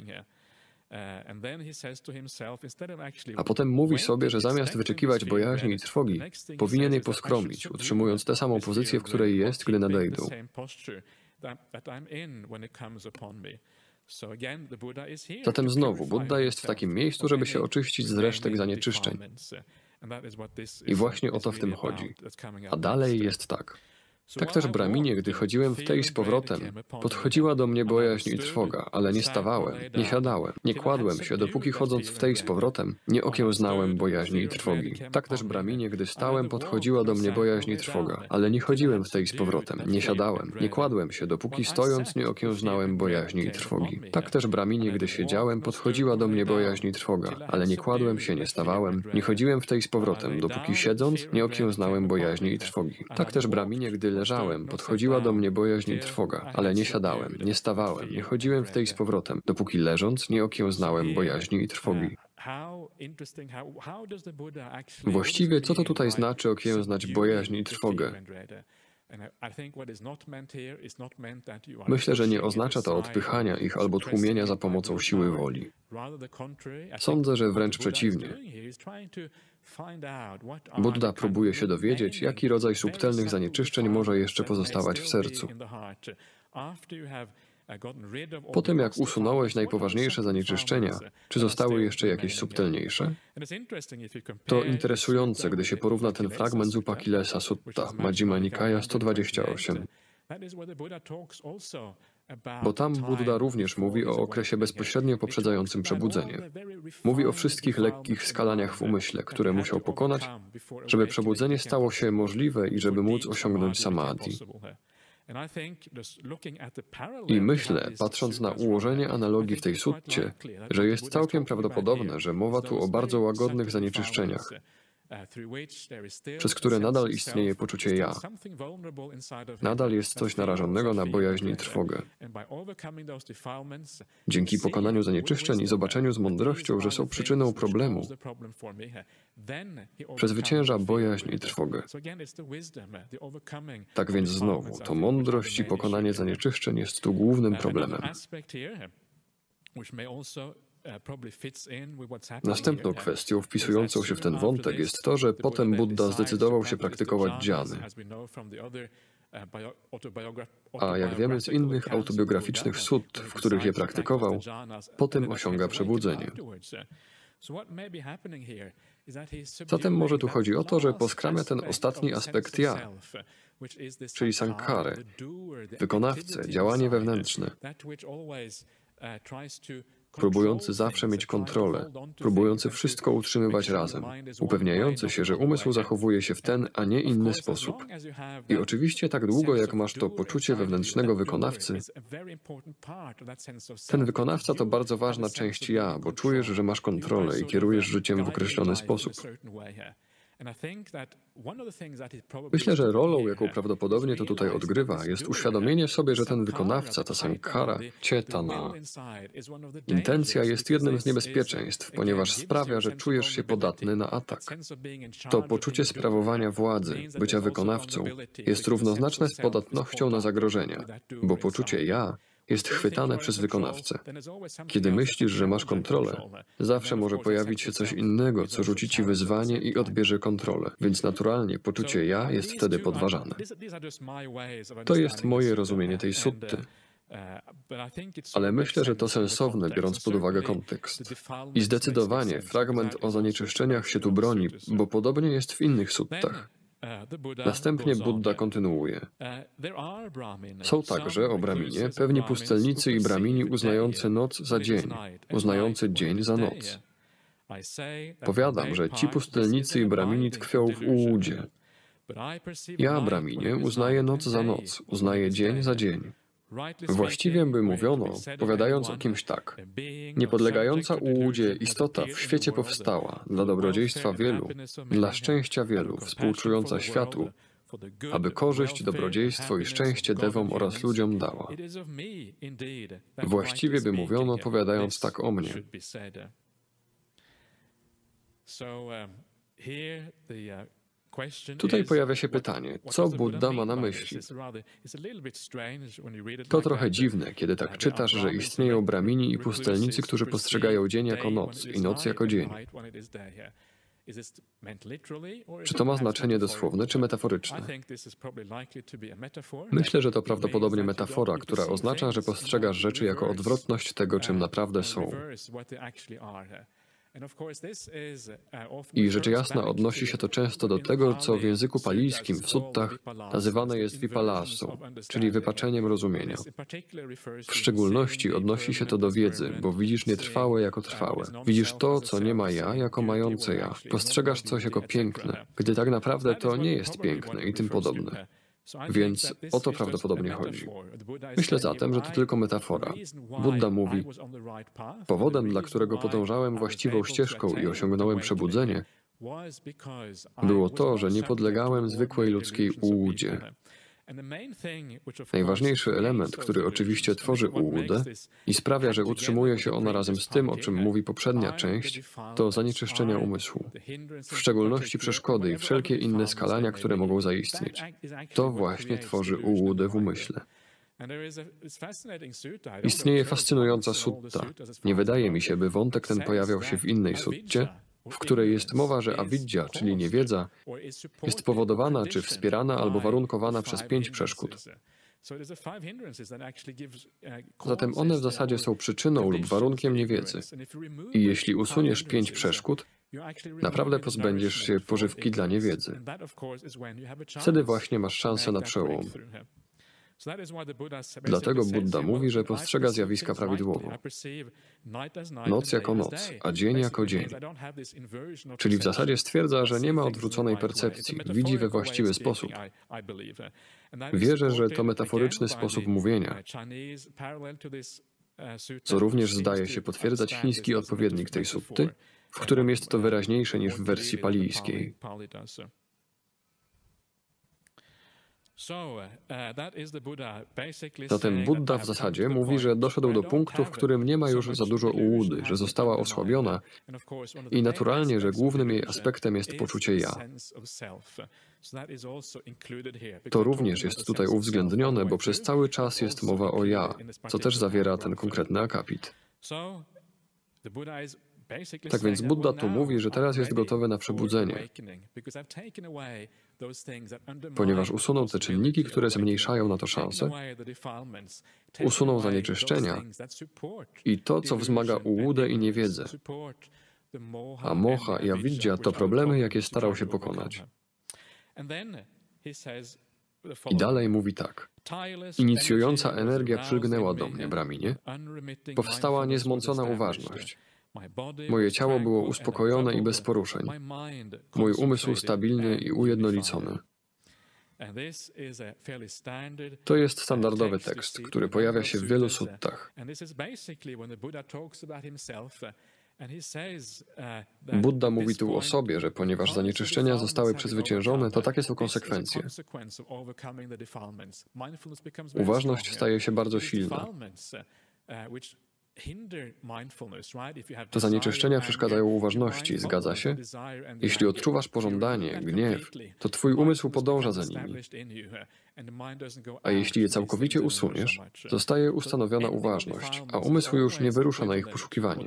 A potem mówi sobie, że zamiast wyczekiwać bojaźni i trwogi, powinien je poskromić, utrzymując tę samą pozycję, w której jest, gdy nadejdą. Zatem znowu, Buddha jest w takim miejscu, żeby się oczyścić z resztek zanieczyszczeń. I właśnie o to w tym chodzi. A dalej jest tak. Tak też Brahminie, gdy chodziłem w tej i z powrotem, podchodziła do mnie bojaźń i trwoga, ale nie stawałem, nie siadałem, nie kładłem się, dopóki chodząc w tej i z powrotem, nie okiełznałem bojaźni i trwogi. Tak też Brahminie, gdy stałem, podchodziła do mnie bojaźń i trwoga, ale nie chodziłem w tej i z powrotem, nie siadałem, nie kładłem się, dopóki stojąc nie okiełznałem bojaźni i trwogi. Tak też Brahminie, gdy siedziałem, podchodziła do mnie bojaźń i trwoga, ale nie kładłem się, nie stawałem, nie chodziłem w tej i z powrotem, dopóki siedząc nie okiełznałem bojaźni i trwogi. Tak też Brahminie, gdy leżałem, podchodziła do mnie bojaźń i trwoga, ale nie siadałem, nie stawałem, nie chodziłem w tej z powrotem, dopóki leżąc nie okiełznałem bojaźni i trwogi. Właściwie co to tutaj znaczy okiełznać bojaźń i trwogę? Myślę, że nie oznacza to odpychania ich albo tłumienia za pomocą siły woli. Sądzę, że wręcz przeciwnie. Buddha próbuje się dowiedzieć, jaki rodzaj subtelnych zanieczyszczeń może jeszcze pozostawać w sercu. Po tym, jak usunąłeś najpoważniejsze zanieczyszczenia, czy zostały jeszcze jakieś subtelniejsze? To interesujące, gdy się porówna ten fragment z Upakilesa Sutta, Majjhima Nikaya sto dwadzieścia osiem. Bo tam Buddha również mówi o okresie bezpośrednio poprzedzającym przebudzenie. Mówi o wszystkich lekkich skalaniach w umyśle, które musiał pokonać, żeby przebudzenie stało się możliwe i żeby móc osiągnąć samadhi. I myślę, patrząc na ułożenie analogii w tej sutcie, że jest całkiem prawdopodobne, że mowa tu o bardzo łagodnych zanieczyszczeniach, przez które nadal istnieje poczucie ja. Nadal jest coś narażonego na bojaźń i trwogę. Dzięki pokonaniu zanieczyszczeń i zobaczeniu z mądrością, że są przyczyną problemu, przezwycięża bojaźń i trwogę. Tak więc znowu, to mądrość i pokonanie zanieczyszczeń jest tu głównym problemem. Następną kwestią wpisującą się w ten wątek jest to, że potem Buddha zdecydował się praktykować dżhany. A jak wiemy z innych autobiograficznych sut, w których je praktykował, potem osiąga przebudzenie. Zatem może tu chodzi o to, że poskramia ten ostatni aspekt ja, czyli sankharę, wykonawcę, działanie wewnętrzne, próbujący zawsze mieć kontrolę, próbujący wszystko utrzymywać razem, upewniający się, że umysł zachowuje się w ten, a nie inny sposób. I oczywiście tak długo, jak masz to poczucie wewnętrznego wykonawcy, ten wykonawca to bardzo ważna część ja, bo czujesz, że masz kontrolę i kierujesz życiem w określony sposób. Myślę, że rolą, jaką prawdopodobnie to tutaj odgrywa, jest uświadomienie sobie, że ten wykonawca, ta sankhara, cetana, intencja jest jednym z niebezpieczeństw, ponieważ sprawia, że czujesz się podatny na atak. To poczucie sprawowania władzy, bycia wykonawcą, jest równoznaczne z podatnością na zagrożenia, bo poczucie ja jest chwytane przez wykonawcę. Kiedy myślisz, że masz kontrolę, zawsze może pojawić się coś innego, co rzuci ci wyzwanie i odbierze kontrolę, więc naturalnie poczucie ja jest wtedy podważane. To jest moje rozumienie tej sutty. Ale myślę, że to sensowne, biorąc pod uwagę kontekst. I zdecydowanie fragment o zanieczyszczeniach się tu broni, bo podobnie jest w innych suttach. Następnie Buddha kontynuuje. Są także o Brahminie pewni pustelnicy i Brahmini uznający noc za dzień, uznający dzień za noc. Powiadam, że ci pustelnicy i Brahmini tkwią w ułudzie. Ja, Brahminie, uznaję noc za noc, uznaję dzień za dzień. Właściwie by mówiono, powiadając o kimś tak. Niepodlegająca ułudzie istota w świecie powstała dla dobrodziejstwa wielu, dla szczęścia wielu, współczująca światu, aby korzyść, dobrodziejstwo i szczęście dewom oraz ludziom dała. Właściwie by mówiono, powiadając tak o mnie. Tutaj pojawia się pytanie, co Buddha ma na myśli? To trochę dziwne, kiedy tak czytasz, że istnieją Brahmini i pustelnicy, którzy postrzegają dzień jako noc i noc jako dzień. Czy to ma znaczenie dosłowne, czy metaforyczne? Myślę, że to prawdopodobnie metafora, która oznacza, że postrzegasz rzeczy jako odwrotność tego, czym naprawdę są. I rzecz jasna odnosi się to często do tego, co w języku palijskim w suttach nazywane jest vipalasą, czyli wypaczeniem rozumienia. W szczególności odnosi się to do wiedzy, bo widzisz nietrwałe jako trwałe. Widzisz to, co nie ma ja, jako mające ja. Postrzegasz coś jako piękne, gdy tak naprawdę to nie jest piękne i tym podobne. Więc o to prawdopodobnie chodzi. Myślę zatem, że to tylko metafora. Buddha mówi, powodem, dla którego podążałem właściwą ścieżką i osiągnąłem przebudzenie, było to, że nie podlegałem zwykłej ludzkiej ułudzie. Najważniejszy element, który oczywiście tworzy ułudę i sprawia, że utrzymuje się ona razem z tym, o czym mówi poprzednia część, to zanieczyszczenia umysłu. W szczególności przeszkody i wszelkie inne skalania, które mogą zaistnieć. To właśnie tworzy ułudę w umyśle. Istnieje fascynująca sutta. Nie wydaje mi się, by wątek ten pojawiał się w innej sutcie, w której jest mowa, że avidya, czyli niewiedza, jest powodowana czy wspierana albo warunkowana przez pięć przeszkód. Zatem one w zasadzie są przyczyną lub warunkiem niewiedzy. I jeśli usuniesz pięć przeszkód, naprawdę pozbędziesz się pożywki dla niewiedzy. Wtedy właśnie masz szansę na przełom. Dlatego Buddha mówi, że postrzega zjawiska prawidłowo. Noc jako noc, a dzień jako dzień. Czyli w zasadzie stwierdza, że nie ma odwróconej percepcji, widzi we właściwy sposób. Wierzę, że to metaforyczny sposób mówienia, co również zdaje się potwierdzać chiński odpowiednik tej sutty, w którym jest to wyraźniejsze niż w wersji palijskiej. Zatem Buddha w zasadzie mówi, że doszedł do punktu, w którym nie ma już za dużo ułudy, że została osłabiona i naturalnie, że głównym jej aspektem jest poczucie ja. To również jest tutaj uwzględnione, bo przez cały czas jest mowa o ja, co też zawiera ten konkretny akapit. Tak więc Buddha tu mówi, że teraz jest gotowy na przebudzenie, ponieważ usunął te czynniki, które zmniejszają na to szanse, usunął zanieczyszczenia i to, co wzmaga ułudę i niewiedzę. A moha i avidya to problemy, jakie starał się pokonać. I dalej mówi tak. Inicjująca energia przylgnęła do mnie, Brahminie. Powstała niezmącona uważność. Moje ciało było uspokojone i bez poruszeń. Mój umysł stabilny i ujednolicony. To jest standardowy tekst, który pojawia się w wielu suttach. Buddha mówi tu o sobie, że ponieważ zanieczyszczenia zostały przezwyciężone, to takie są konsekwencje. Uważność staje się bardzo silna. To zanieczyszczenia przeszkadzają uważności, zgadza się? Jeśli odczuwasz pożądanie, gniew, to twój umysł podąża za nimi. A jeśli je całkowicie usuniesz, zostaje ustanowiona uważność, a umysł już nie wyrusza na ich poszukiwanie.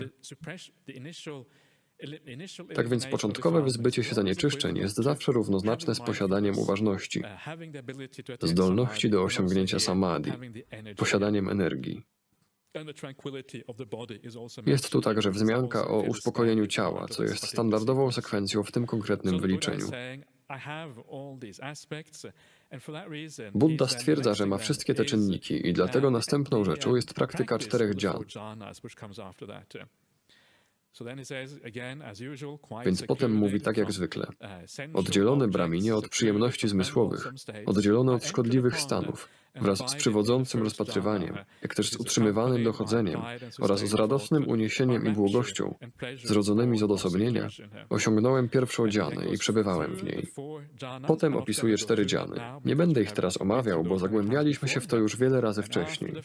Tak więc początkowe wyzbycie się zanieczyszczeń jest zawsze równoznaczne z posiadaniem uważności, zdolności do osiągnięcia samadhi, posiadaniem energii. Jest tu także wzmianka o uspokojeniu ciała, co jest standardową sekwencją w tym konkretnym wyliczeniu. Buddha stwierdza, że ma wszystkie te czynniki i dlatego następną rzeczą jest praktyka czterech dżan. Więc potem mówi tak jak zwykle. Oddzielony brahminie od przyjemności zmysłowych, oddzielony od szkodliwych stanów, wraz z przywodzącym rozpatrywaniem, jak też z utrzymywanym dochodzeniem oraz z radosnym uniesieniem i błogością, zrodzonymi z odosobnienia, osiągnąłem pierwszą dżanę i przebywałem w niej. Potem opisuje cztery dżany. Nie będę ich teraz omawiał, bo zagłębialiśmy się w to już wiele razy wcześniej.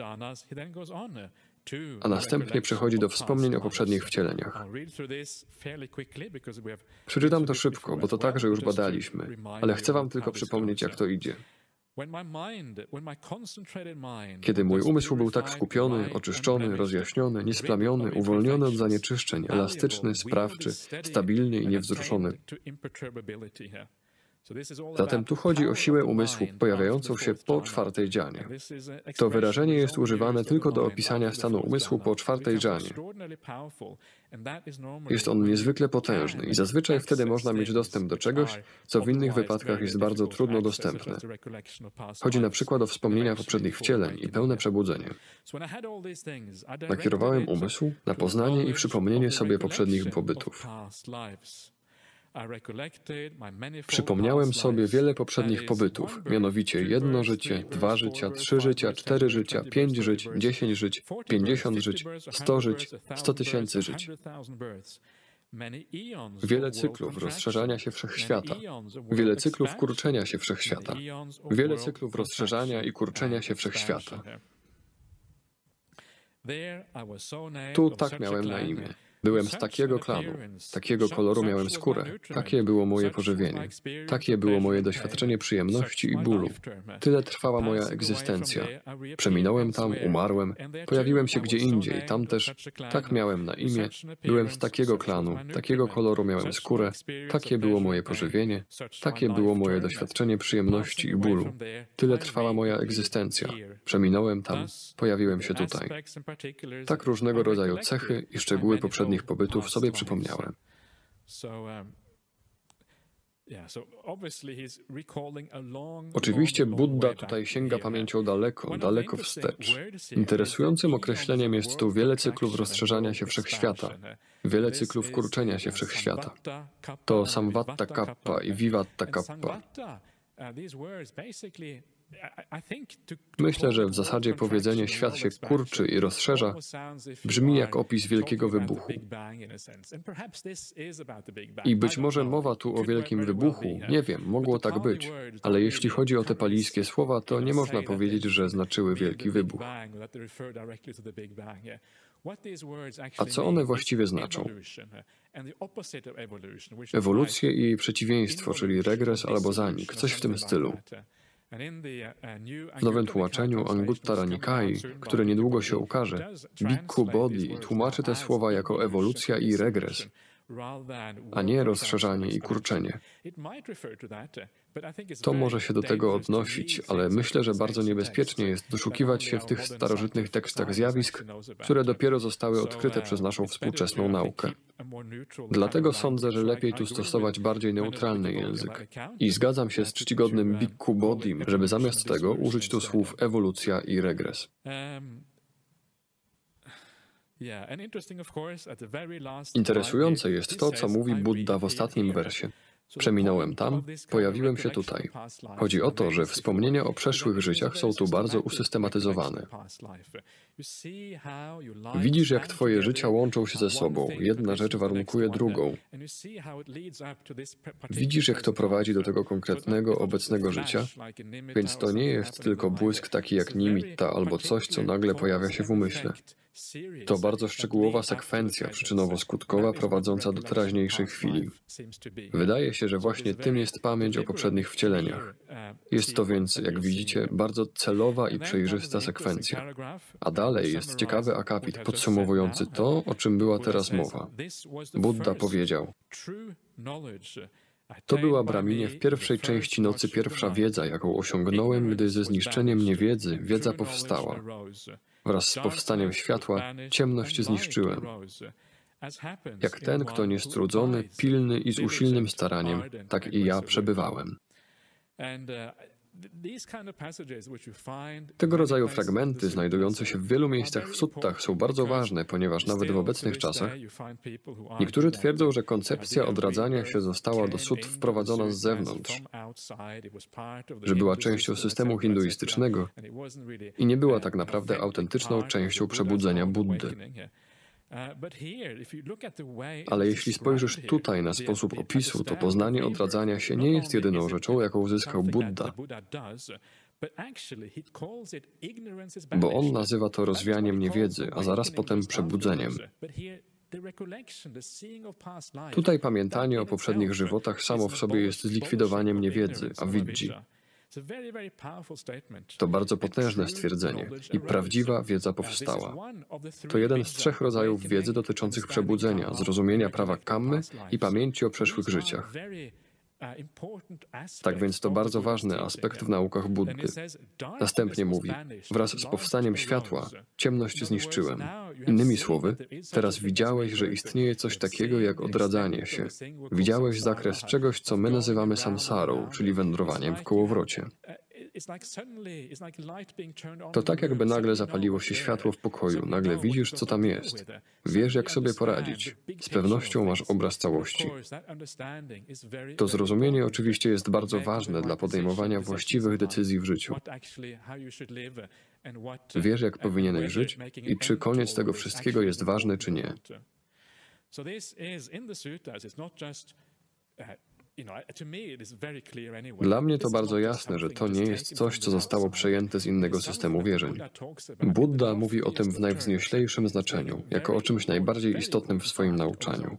A następnie przechodzi do wspomnień o poprzednich wcieleniach. Przeczytam to szybko, bo to także już badaliśmy, ale chcę wam tylko przypomnieć, jak to idzie. Kiedy mój umysł był tak skupiony, oczyszczony, rozjaśniony, niesplamiony, uwolniony od zanieczyszczeń, elastyczny, sprawczy, stabilny i niewzruszony. Zatem tu chodzi o siłę umysłu pojawiającą się po czwartej dżanie. To wyrażenie jest używane tylko do opisania stanu umysłu po czwartej dżanie. Jest on niezwykle potężny i zazwyczaj wtedy można mieć dostęp do czegoś, co w innych wypadkach jest bardzo trudno dostępne. Chodzi na przykład o wspomnienia poprzednich wcieleń i pełne przebudzenie. Nakierowałem umysł na poznanie i przypomnienie sobie poprzednich pobytów. Przypomniałem sobie wiele poprzednich pobytów, mianowicie jedno życie, dwa życia, trzy życia, cztery życia, pięć żyć, dziesięć żyć, pięćdziesiąt żyć, sto żyć, sto tysięcy żyć. Wiele cyklów rozszerzania się wszechświata, wiele cyklów kurczenia się wszechświata, wiele cyklów rozszerzania i kurczenia się wszechświata. Tu tak miałem na imię. Byłem z takiego klanu, takiego koloru miałem skórę, takie było moje pożywienie, takie było moje doświadczenie przyjemności i bólu. Tyle trwała moja egzystencja. Przeminąłem tam, umarłem, pojawiłem się gdzie indziej, tam też, tak miałem na imię, byłem z takiego klanu, takiego koloru miałem skórę, takie było moje pożywienie, takie było moje doświadczenie przyjemności i bólu. Tyle trwała moja egzystencja. Przeminąłem tam, pojawiłem się tutaj. Tak różnego rodzaju cechy i szczegóły poprzednich pobytów sobie przypomniałem. Oczywiście Buddha tutaj sięga pamięcią daleko, daleko wstecz. Interesującym określeniem jest tu wiele cyklów rozszerzania się wszechświata, wiele cyklów kurczenia się wszechświata. To Samvatta Kappa i Vivatta Kappa. Myślę, że w zasadzie powiedzenie świat się kurczy i rozszerza brzmi jak opis wielkiego wybuchu. I być może mowa tu o wielkim wybuchu, nie wiem, mogło tak być, ale jeśli chodzi o te palijskie słowa, to nie można powiedzieć, że znaczyły wielki wybuch. A co one właściwie znaczą? Ewolucję i jej przeciwieństwo, czyli regres albo zanik, coś w tym stylu. W nowym tłumaczeniu Anguttara Nikai, które niedługo się ukaże, Bhikkhu Bodhi tłumaczy te słowa jako ewolucja i regres, a nie rozszerzanie i kurczenie. To może się do tego odnosić, ale myślę, że bardzo niebezpiecznie jest doszukiwać się w tych starożytnych tekstach zjawisk, które dopiero zostały odkryte przez naszą współczesną naukę. Dlatego sądzę, że lepiej tu stosować bardziej neutralny język. I zgadzam się z czcigodnym Bhikkhu Bodhim, żeby zamiast tego użyć tu słów ewolucja i regres. Interesujące jest to, co mówi Buddha w ostatnim wersie. Przeminąłem tam, pojawiłem się tutaj. Chodzi o to, że wspomnienia o przeszłych życiach są tu bardzo usystematyzowane. Widzisz, jak twoje życia łączą się ze sobą, jedna rzecz warunkuje drugą. Widzisz, jak to prowadzi do tego konkretnego, obecnego życia? Więc to nie jest tylko błysk taki jak nimitta albo coś, co nagle pojawia się w umyśle. To bardzo szczegółowa sekwencja przyczynowo-skutkowa prowadząca do teraźniejszej chwili. Wydaje się, że właśnie tym jest pamięć o poprzednich wcieleniach. Jest to więc, jak widzicie, bardzo celowa i przejrzysta sekwencja. A dalej jest ciekawy akapit podsumowujący to, o czym była teraz mowa. Buddha powiedział: to była Brahminie w pierwszej części nocy pierwsza wiedza, jaką osiągnąłem, gdy ze zniszczeniem niewiedzy wiedza powstała. Wraz z powstaniem światła ciemność zniszczyłem. Jak ten, kto niestrudzony, pilny i z usilnym staraniem, tak i ja przebywałem. Tego rodzaju fragmenty, znajdujące się w wielu miejscach w suttach, są bardzo ważne, ponieważ nawet w obecnych czasach niektórzy twierdzą, że koncepcja odradzania się została do sut wprowadzona z zewnątrz, że była częścią systemu hinduistycznego i nie była tak naprawdę autentyczną częścią przebudzenia Buddy. Ale jeśli spojrzysz tutaj na sposób opisu, to poznanie odradzania się nie jest jedyną rzeczą, jaką uzyskał Buddha, bo on nazywa to rozwianiem niewiedzy, a zaraz potem przebudzeniem. Tutaj pamiętanie o poprzednich żywotach samo w sobie jest zlikwidowaniem niewiedzy, avidji. To bardzo potężne stwierdzenie i prawdziwa wiedza powstała. To jeden z trzech rodzajów wiedzy dotyczących przebudzenia, zrozumienia prawa kammy i pamięci o przeszłych życiach. Tak więc to bardzo ważny aspekt w naukach Buddy. Następnie mówi: wraz z powstaniem światła ciemność zniszczyłem. Innymi słowy, teraz widziałeś, że istnieje coś takiego jak odradzanie się. Widziałeś zakres czegoś, co my nazywamy samsarą, czyli wędrowaniem w kołowrocie. To tak, jakby nagle zapaliło się światło w pokoju, nagle widzisz, co tam jest. Wiesz, jak sobie poradzić. Z pewnością masz obraz całości. To zrozumienie oczywiście jest bardzo ważne dla podejmowania właściwych decyzji w życiu. Wiesz, jak powinieneś żyć i czy koniec tego wszystkiego jest ważny, czy nie. Dla mnie to bardzo jasne, że to nie jest coś, co zostało przejęte z innego systemu wierzeń. Buddha mówi o tym w najwznioślejszym znaczeniu, jako o czymś najbardziej istotnym w swoim nauczaniu.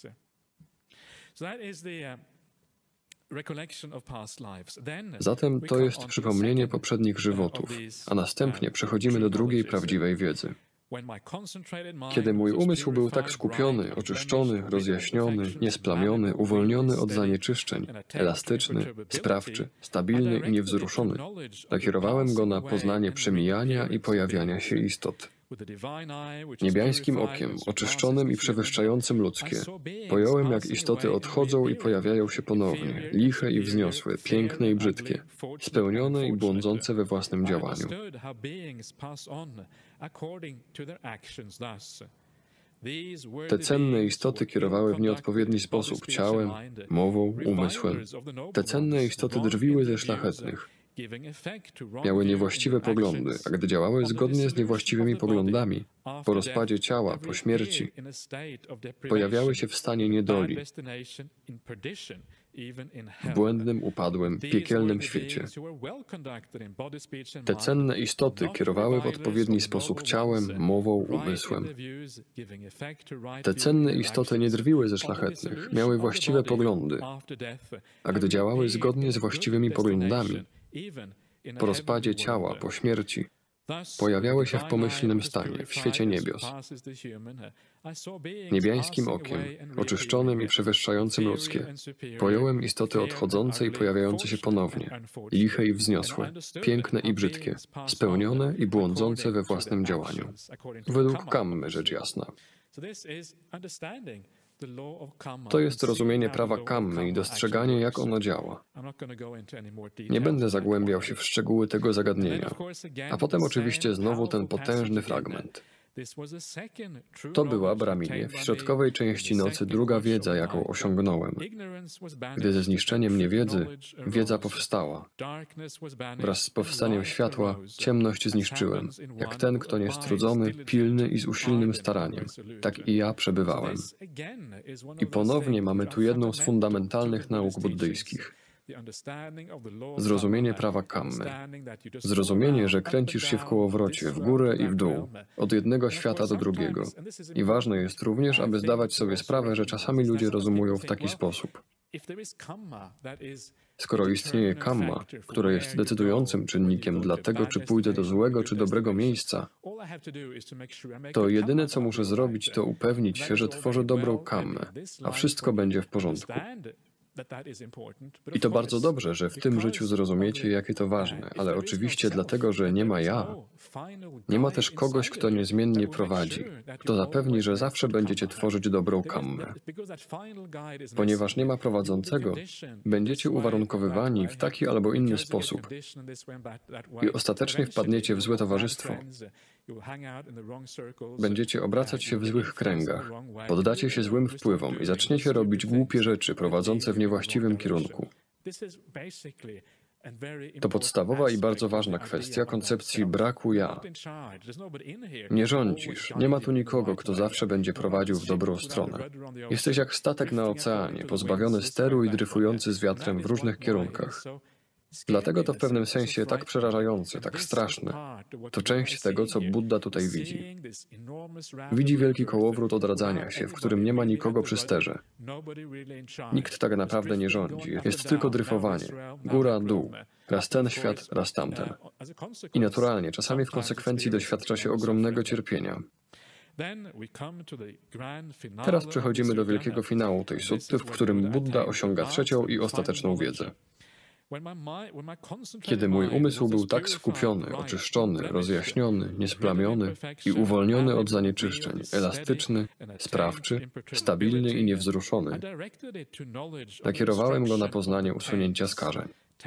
Zatem to jest przypomnienie poprzednich żywotów, a następnie przechodzimy do drugiej prawdziwej wiedzy. Kiedy mój umysł był tak skupiony, oczyszczony, rozjaśniony, niesplamiony, uwolniony od zanieczyszczeń, elastyczny, sprawczy, stabilny i niewzruszony, nakierowałem go na poznanie przemijania i pojawiania się istot. Niebiańskim okiem, oczyszczonym i przewyższającym ludzkie, pojąłem, jak istoty odchodzą i pojawiają się ponownie, liche i wzniosłe, piękne i brzydkie, spełnione i błądzące we własnym działaniu. Te cenne istoty kierowały w nieodpowiedni sposób ciałem, mową, umysłem. Te cenne istoty drwiły ze szlachetnych. Miały niewłaściwe poglądy, a gdy działały zgodnie z niewłaściwymi poglądami, po rozpadzie ciała, po śmierci, pojawiały się w stanie niedoli, w błędnym, upadłym, piekielnym świecie. Te cenne istoty kierowały w odpowiedni sposób ciałem, mową, umysłem. Te cenne istoty nie drwiły ze szlachetnych, miały właściwe poglądy, a gdy działały zgodnie z właściwymi poglądami, po rozpadzie ciała, po śmierci, pojawiały się w pomyślnym stanie, w świecie niebios. Niebiańskim okiem, oczyszczonym i przewyższającym ludzkie, pojąłem istoty odchodzące i pojawiające się ponownie, liche i wzniosłe, piękne i brzydkie, spełnione i błądzące we własnym działaniu. Według kammy, rzecz jasna. To jest rozumienie prawa kammy i dostrzeganie, jak ono działa. Nie będę zagłębiał się w szczegóły tego zagadnienia. A potem oczywiście znowu ten potężny fragment. To była Brahminie w środkowej części nocy druga wiedza, jaką osiągnąłem. Gdy ze zniszczeniem niewiedzy wiedza powstała. Wraz z powstaniem światła ciemność zniszczyłem. Jak ten, kto niestrudzony, pilny i z usilnym staraniem. Tak i ja przebywałem. I ponownie mamy tu jedną z fundamentalnych nauk buddyjskich. Zrozumienie prawa kammy. Zrozumienie, że kręcisz się w kołowrocie, w górę i w dół, od jednego świata do drugiego. I ważne jest również, aby zdawać sobie sprawę, że czasami ludzie rozumują w taki sposób. Skoro istnieje kamma, która jest decydującym czynnikiem dla tego, czy pójdę do złego czy dobrego miejsca, to jedyne, co muszę zrobić, to upewnić się, że tworzę dobrą kammę, a wszystko będzie w porządku. I to bardzo dobrze, że w tym życiu zrozumiecie, jakie to ważne, ale oczywiście dlatego, że nie ma ja. Nie ma też kogoś, kto niezmiennie prowadzi, kto zapewni, że zawsze będziecie tworzyć dobrą kammę. Ponieważ nie ma prowadzącego, będziecie uwarunkowywani w taki albo inny sposób i ostatecznie wpadniecie w złe towarzystwo. Będziecie obracać się w złych kręgach, poddacie się złym wpływom i zaczniecie robić głupie rzeczy prowadzące w niewłaściwym kierunku. To podstawowa i bardzo ważna kwestia koncepcji braku ja. Nie rządzisz, nie ma tu nikogo, kto zawsze będzie prowadził w dobrą stronę. Jesteś jak statek na oceanie, pozbawiony steru i dryfujący z wiatrem w różnych kierunkach. Dlatego to w pewnym sensie tak przerażające, tak straszne. To część tego, co Buddha tutaj widzi. Widzi wielki kołowrót odradzania się, w którym nie ma nikogo przy sterze. Nikt tak naprawdę nie rządzi. Jest tylko dryfowanie. Góra, dół. Raz ten świat, raz tamten. I naturalnie, czasami w konsekwencji doświadcza się ogromnego cierpienia. Teraz przechodzimy do wielkiego finału tej sutty, w którym Buddha osiąga trzecią i ostateczną wiedzę. Kiedy mój umysł był tak skupiony, oczyszczony, rozjaśniony, niesplamiony i uwolniony od zanieczyszczeń, elastyczny, sprawczy, stabilny i niewzruszony, nakierowałem go na poznanie usunięcia skażeń.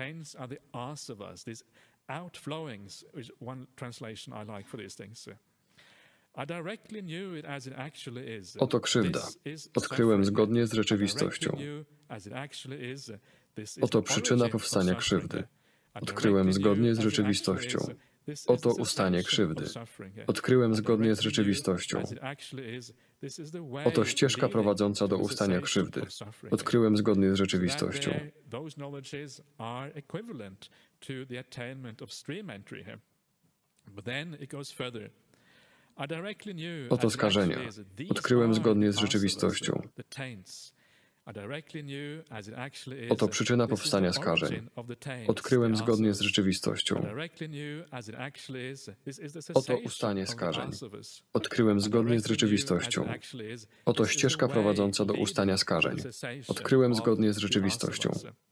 Oto krzywda. Odkryłem zgodnie z rzeczywistością. Oto przyczyna powstania krzywdy. Odkryłem zgodnie z rzeczywistością. Oto ustanie krzywdy. Odkryłem zgodnie z rzeczywistością. Oto ścieżka prowadząca do ustania krzywdy. Odkryłem zgodnie z rzeczywistością. Oto skażenia. Odkryłem zgodnie z rzeczywistością. Oto przyczyna powstania skażeń. Odkryłem zgodnie z rzeczywistością. Oto ustanie skażeń. Odkryłem zgodnie z rzeczywistością. Oto ścieżka prowadząca do ustania skażeń. Odkryłem zgodnie z rzeczywistością.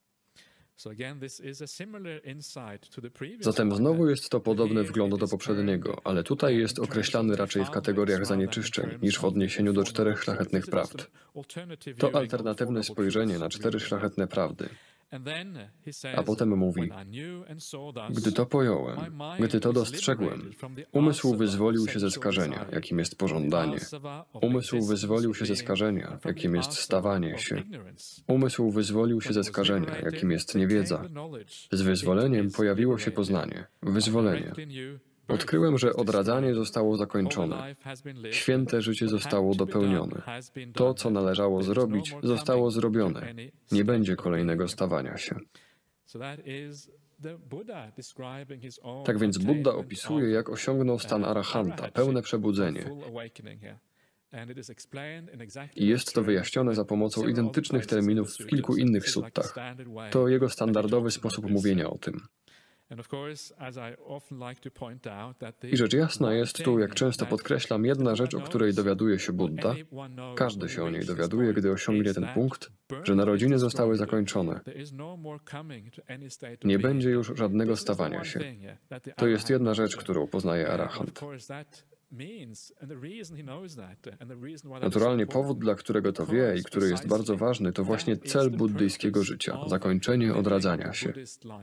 Zatem znowu jest to podobny wgląd do poprzedniego, ale tutaj jest określany raczej w kategoriach zanieczyszczeń niż w odniesieniu do czterech szlachetnych prawd. To alternatywne spojrzenie na cztery szlachetne prawdy. A potem mówi, gdy to pojąłem, gdy to dostrzegłem, umysł wyzwolił się ze skażenia, jakim jest pożądanie. Umysł wyzwolił się ze skażenia, jakim jest stawanie się. Umysł wyzwolił się ze skażenia, jakim jest niewiedza. Z wyzwoleniem pojawiło się poznanie, wyzwolenie. Odkryłem, że odradzanie zostało zakończone. Święte życie zostało dopełnione. To, co należało zrobić, zostało zrobione. Nie będzie kolejnego stawania się. Tak więc Buddha opisuje, jak osiągnął stan arahanta, pełne przebudzenie. I jest to wyjaśnione za pomocą identycznych terminów w kilku innych suttach. To jego standardowy sposób mówienia o tym. I rzecz jasna jest tu, jak często podkreślam, jedna rzecz, o której dowiaduje się Buddha. Każdy się o niej dowiaduje, gdy osiągnie ten punkt, że narodziny zostały zakończone. Nie będzie już żadnego stawania się. To jest jedna rzecz, którą poznaje arahant. Naturalnie powód, dla którego to wie i który jest bardzo ważny, to właśnie cel buddyjskiego życia, zakończenie odradzania się.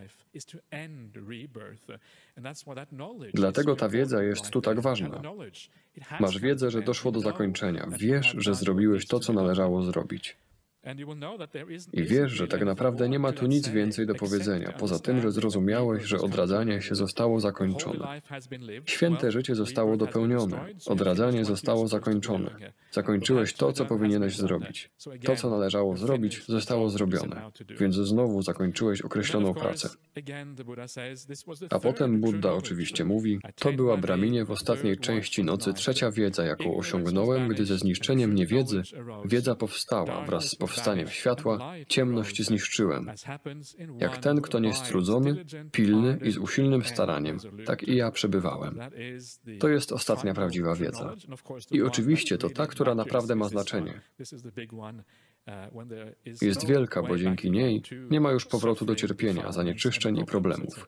Dlatego ta wiedza jest tu tak ważna. Masz wiedzę, że doszło do zakończenia. Wiesz, że zrobiłeś to, co należało zrobić. I wiesz, że tak naprawdę nie ma tu nic więcej do powiedzenia, poza tym, że zrozumiałeś, że odradzanie się zostało zakończone. Święte życie zostało dopełnione, odradzanie zostało zakończone. Zakończyłeś to, co powinieneś zrobić. To, co należało zrobić, zostało zrobione, więc znowu zakończyłeś określoną pracę. A potem Buddha oczywiście mówi, to była Brahminie w ostatniej części nocy trzecia wiedza, jaką osiągnąłem, gdy ze zniszczeniem niewiedzy wiedza powstała wraz z powstaniem światła, ciemność zniszczyłem. Jak ten, kto niestrudzony, pilny i z usilnym staraniem, tak i ja przebywałem. To jest ostatnia prawdziwa wiedza. I oczywiście to ta, która naprawdę ma znaczenie. Jest wielka, bo dzięki niej nie ma już powrotu do cierpienia, zanieczyszczeń i problemów.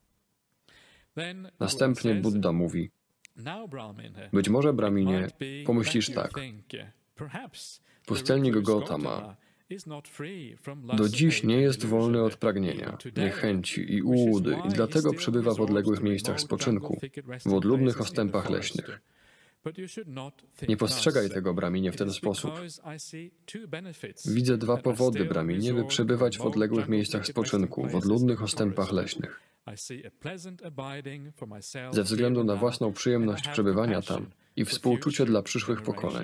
Następnie Buddha mówi, być może, Brahminie, pomyślisz tak. Pustelnik Gotama do dziś nie jest wolny od pragnienia, niechęci i ułudy i dlatego przebywa w odległych miejscach spoczynku, w odludnych ostępach leśnych. Nie postrzegaj tego, Brahminie, w ten sposób. Widzę dwa powody, Brahminie, by przebywać w odległych miejscach spoczynku, w odludnych ostępach leśnych. Ze względu na własną przyjemność przebywania tam i współczucie dla przyszłych pokoleń.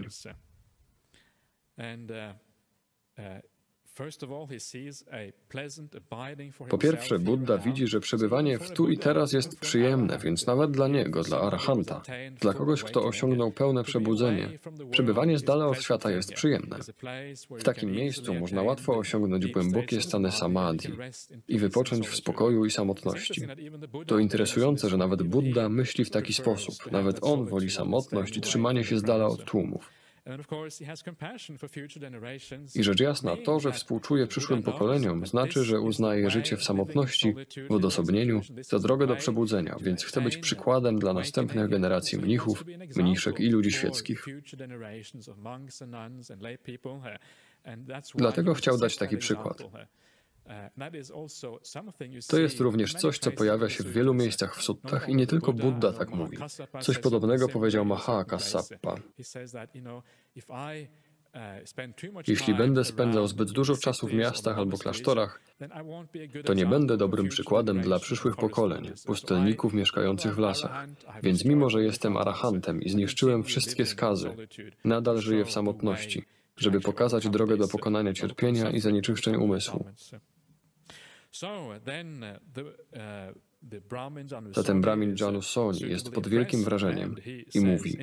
Po pierwsze, Buddha widzi, że przebywanie w tu i teraz jest przyjemne, więc nawet dla niego, dla arahanta, dla kogoś, kto osiągnął pełne przebudzenie, przebywanie z dala od świata jest przyjemne. W takim miejscu można łatwo osiągnąć głębokie stany samadhi i wypocząć w spokoju i samotności. To interesujące, że nawet Buddha myśli w taki sposób. Nawet on woli samotność i trzymanie się z dala od tłumów. I rzecz jasna, to, że współczuje przyszłym pokoleniom, znaczy, że uznaje życie w samotności, w odosobnieniu, za drogę do przebudzenia, więc chce być przykładem dla następnych generacji mnichów, mniszek i ludzi świeckich. Dlatego chciał dać taki przykład. To jest również coś, co pojawia się w wielu miejscach w suttach i nie tylko Buddha tak mówi. Coś podobnego powiedział Maha Kassapa. Jeśli będę spędzał zbyt dużo czasu w miastach albo klasztorach, to nie będę dobrym przykładem dla przyszłych pokoleń, pustelników mieszkających w lasach. Więc mimo, że jestem arahantem i zniszczyłem wszystkie skazy, nadal żyję w samotności, żeby pokazać drogę do pokonania cierpienia i zanieczyszczeń umysłu. Zatem Brahmin Janusoni jest pod wielkim wrażeniem i mówi,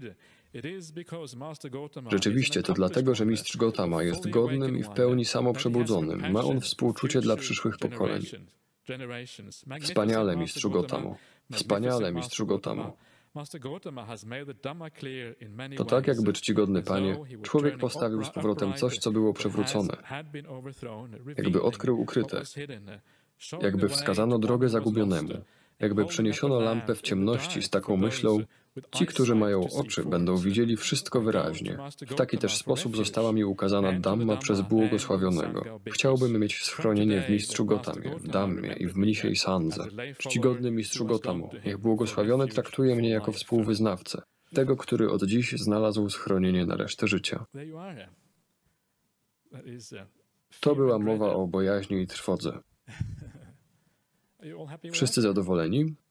rzeczywiście to dlatego, że mistrz Gotama jest godnym i w pełni samoprzebudzonym. Ma on współczucie dla przyszłych pokoleń. Wspaniale, mistrzu Gotamo. Wspaniale, mistrzu Gotamo. To tak, jakby czcigodny Panie, człowiek postawił z powrotem coś, co było przewrócone. Jakby odkrył ukryte. Jakby wskazano drogę zagubionemu. Jakby przeniesiono lampę w ciemności z taką myślą, ci, którzy mają oczy, będą widzieli wszystko wyraźnie. W taki też sposób została mi ukazana Dhamma przez błogosławionego. Chciałbym mieć schronienie w mistrzu Gotamie, w Dhammie i w mnisiej Sandze. Czcigodny mistrzu Gotamo, niech błogosławiony traktuje mnie jako współwyznawcę, tego, który od dziś znalazł schronienie na resztę życia. To była mowa o bojaźni i trwodze. Wszyscy zadowoleni?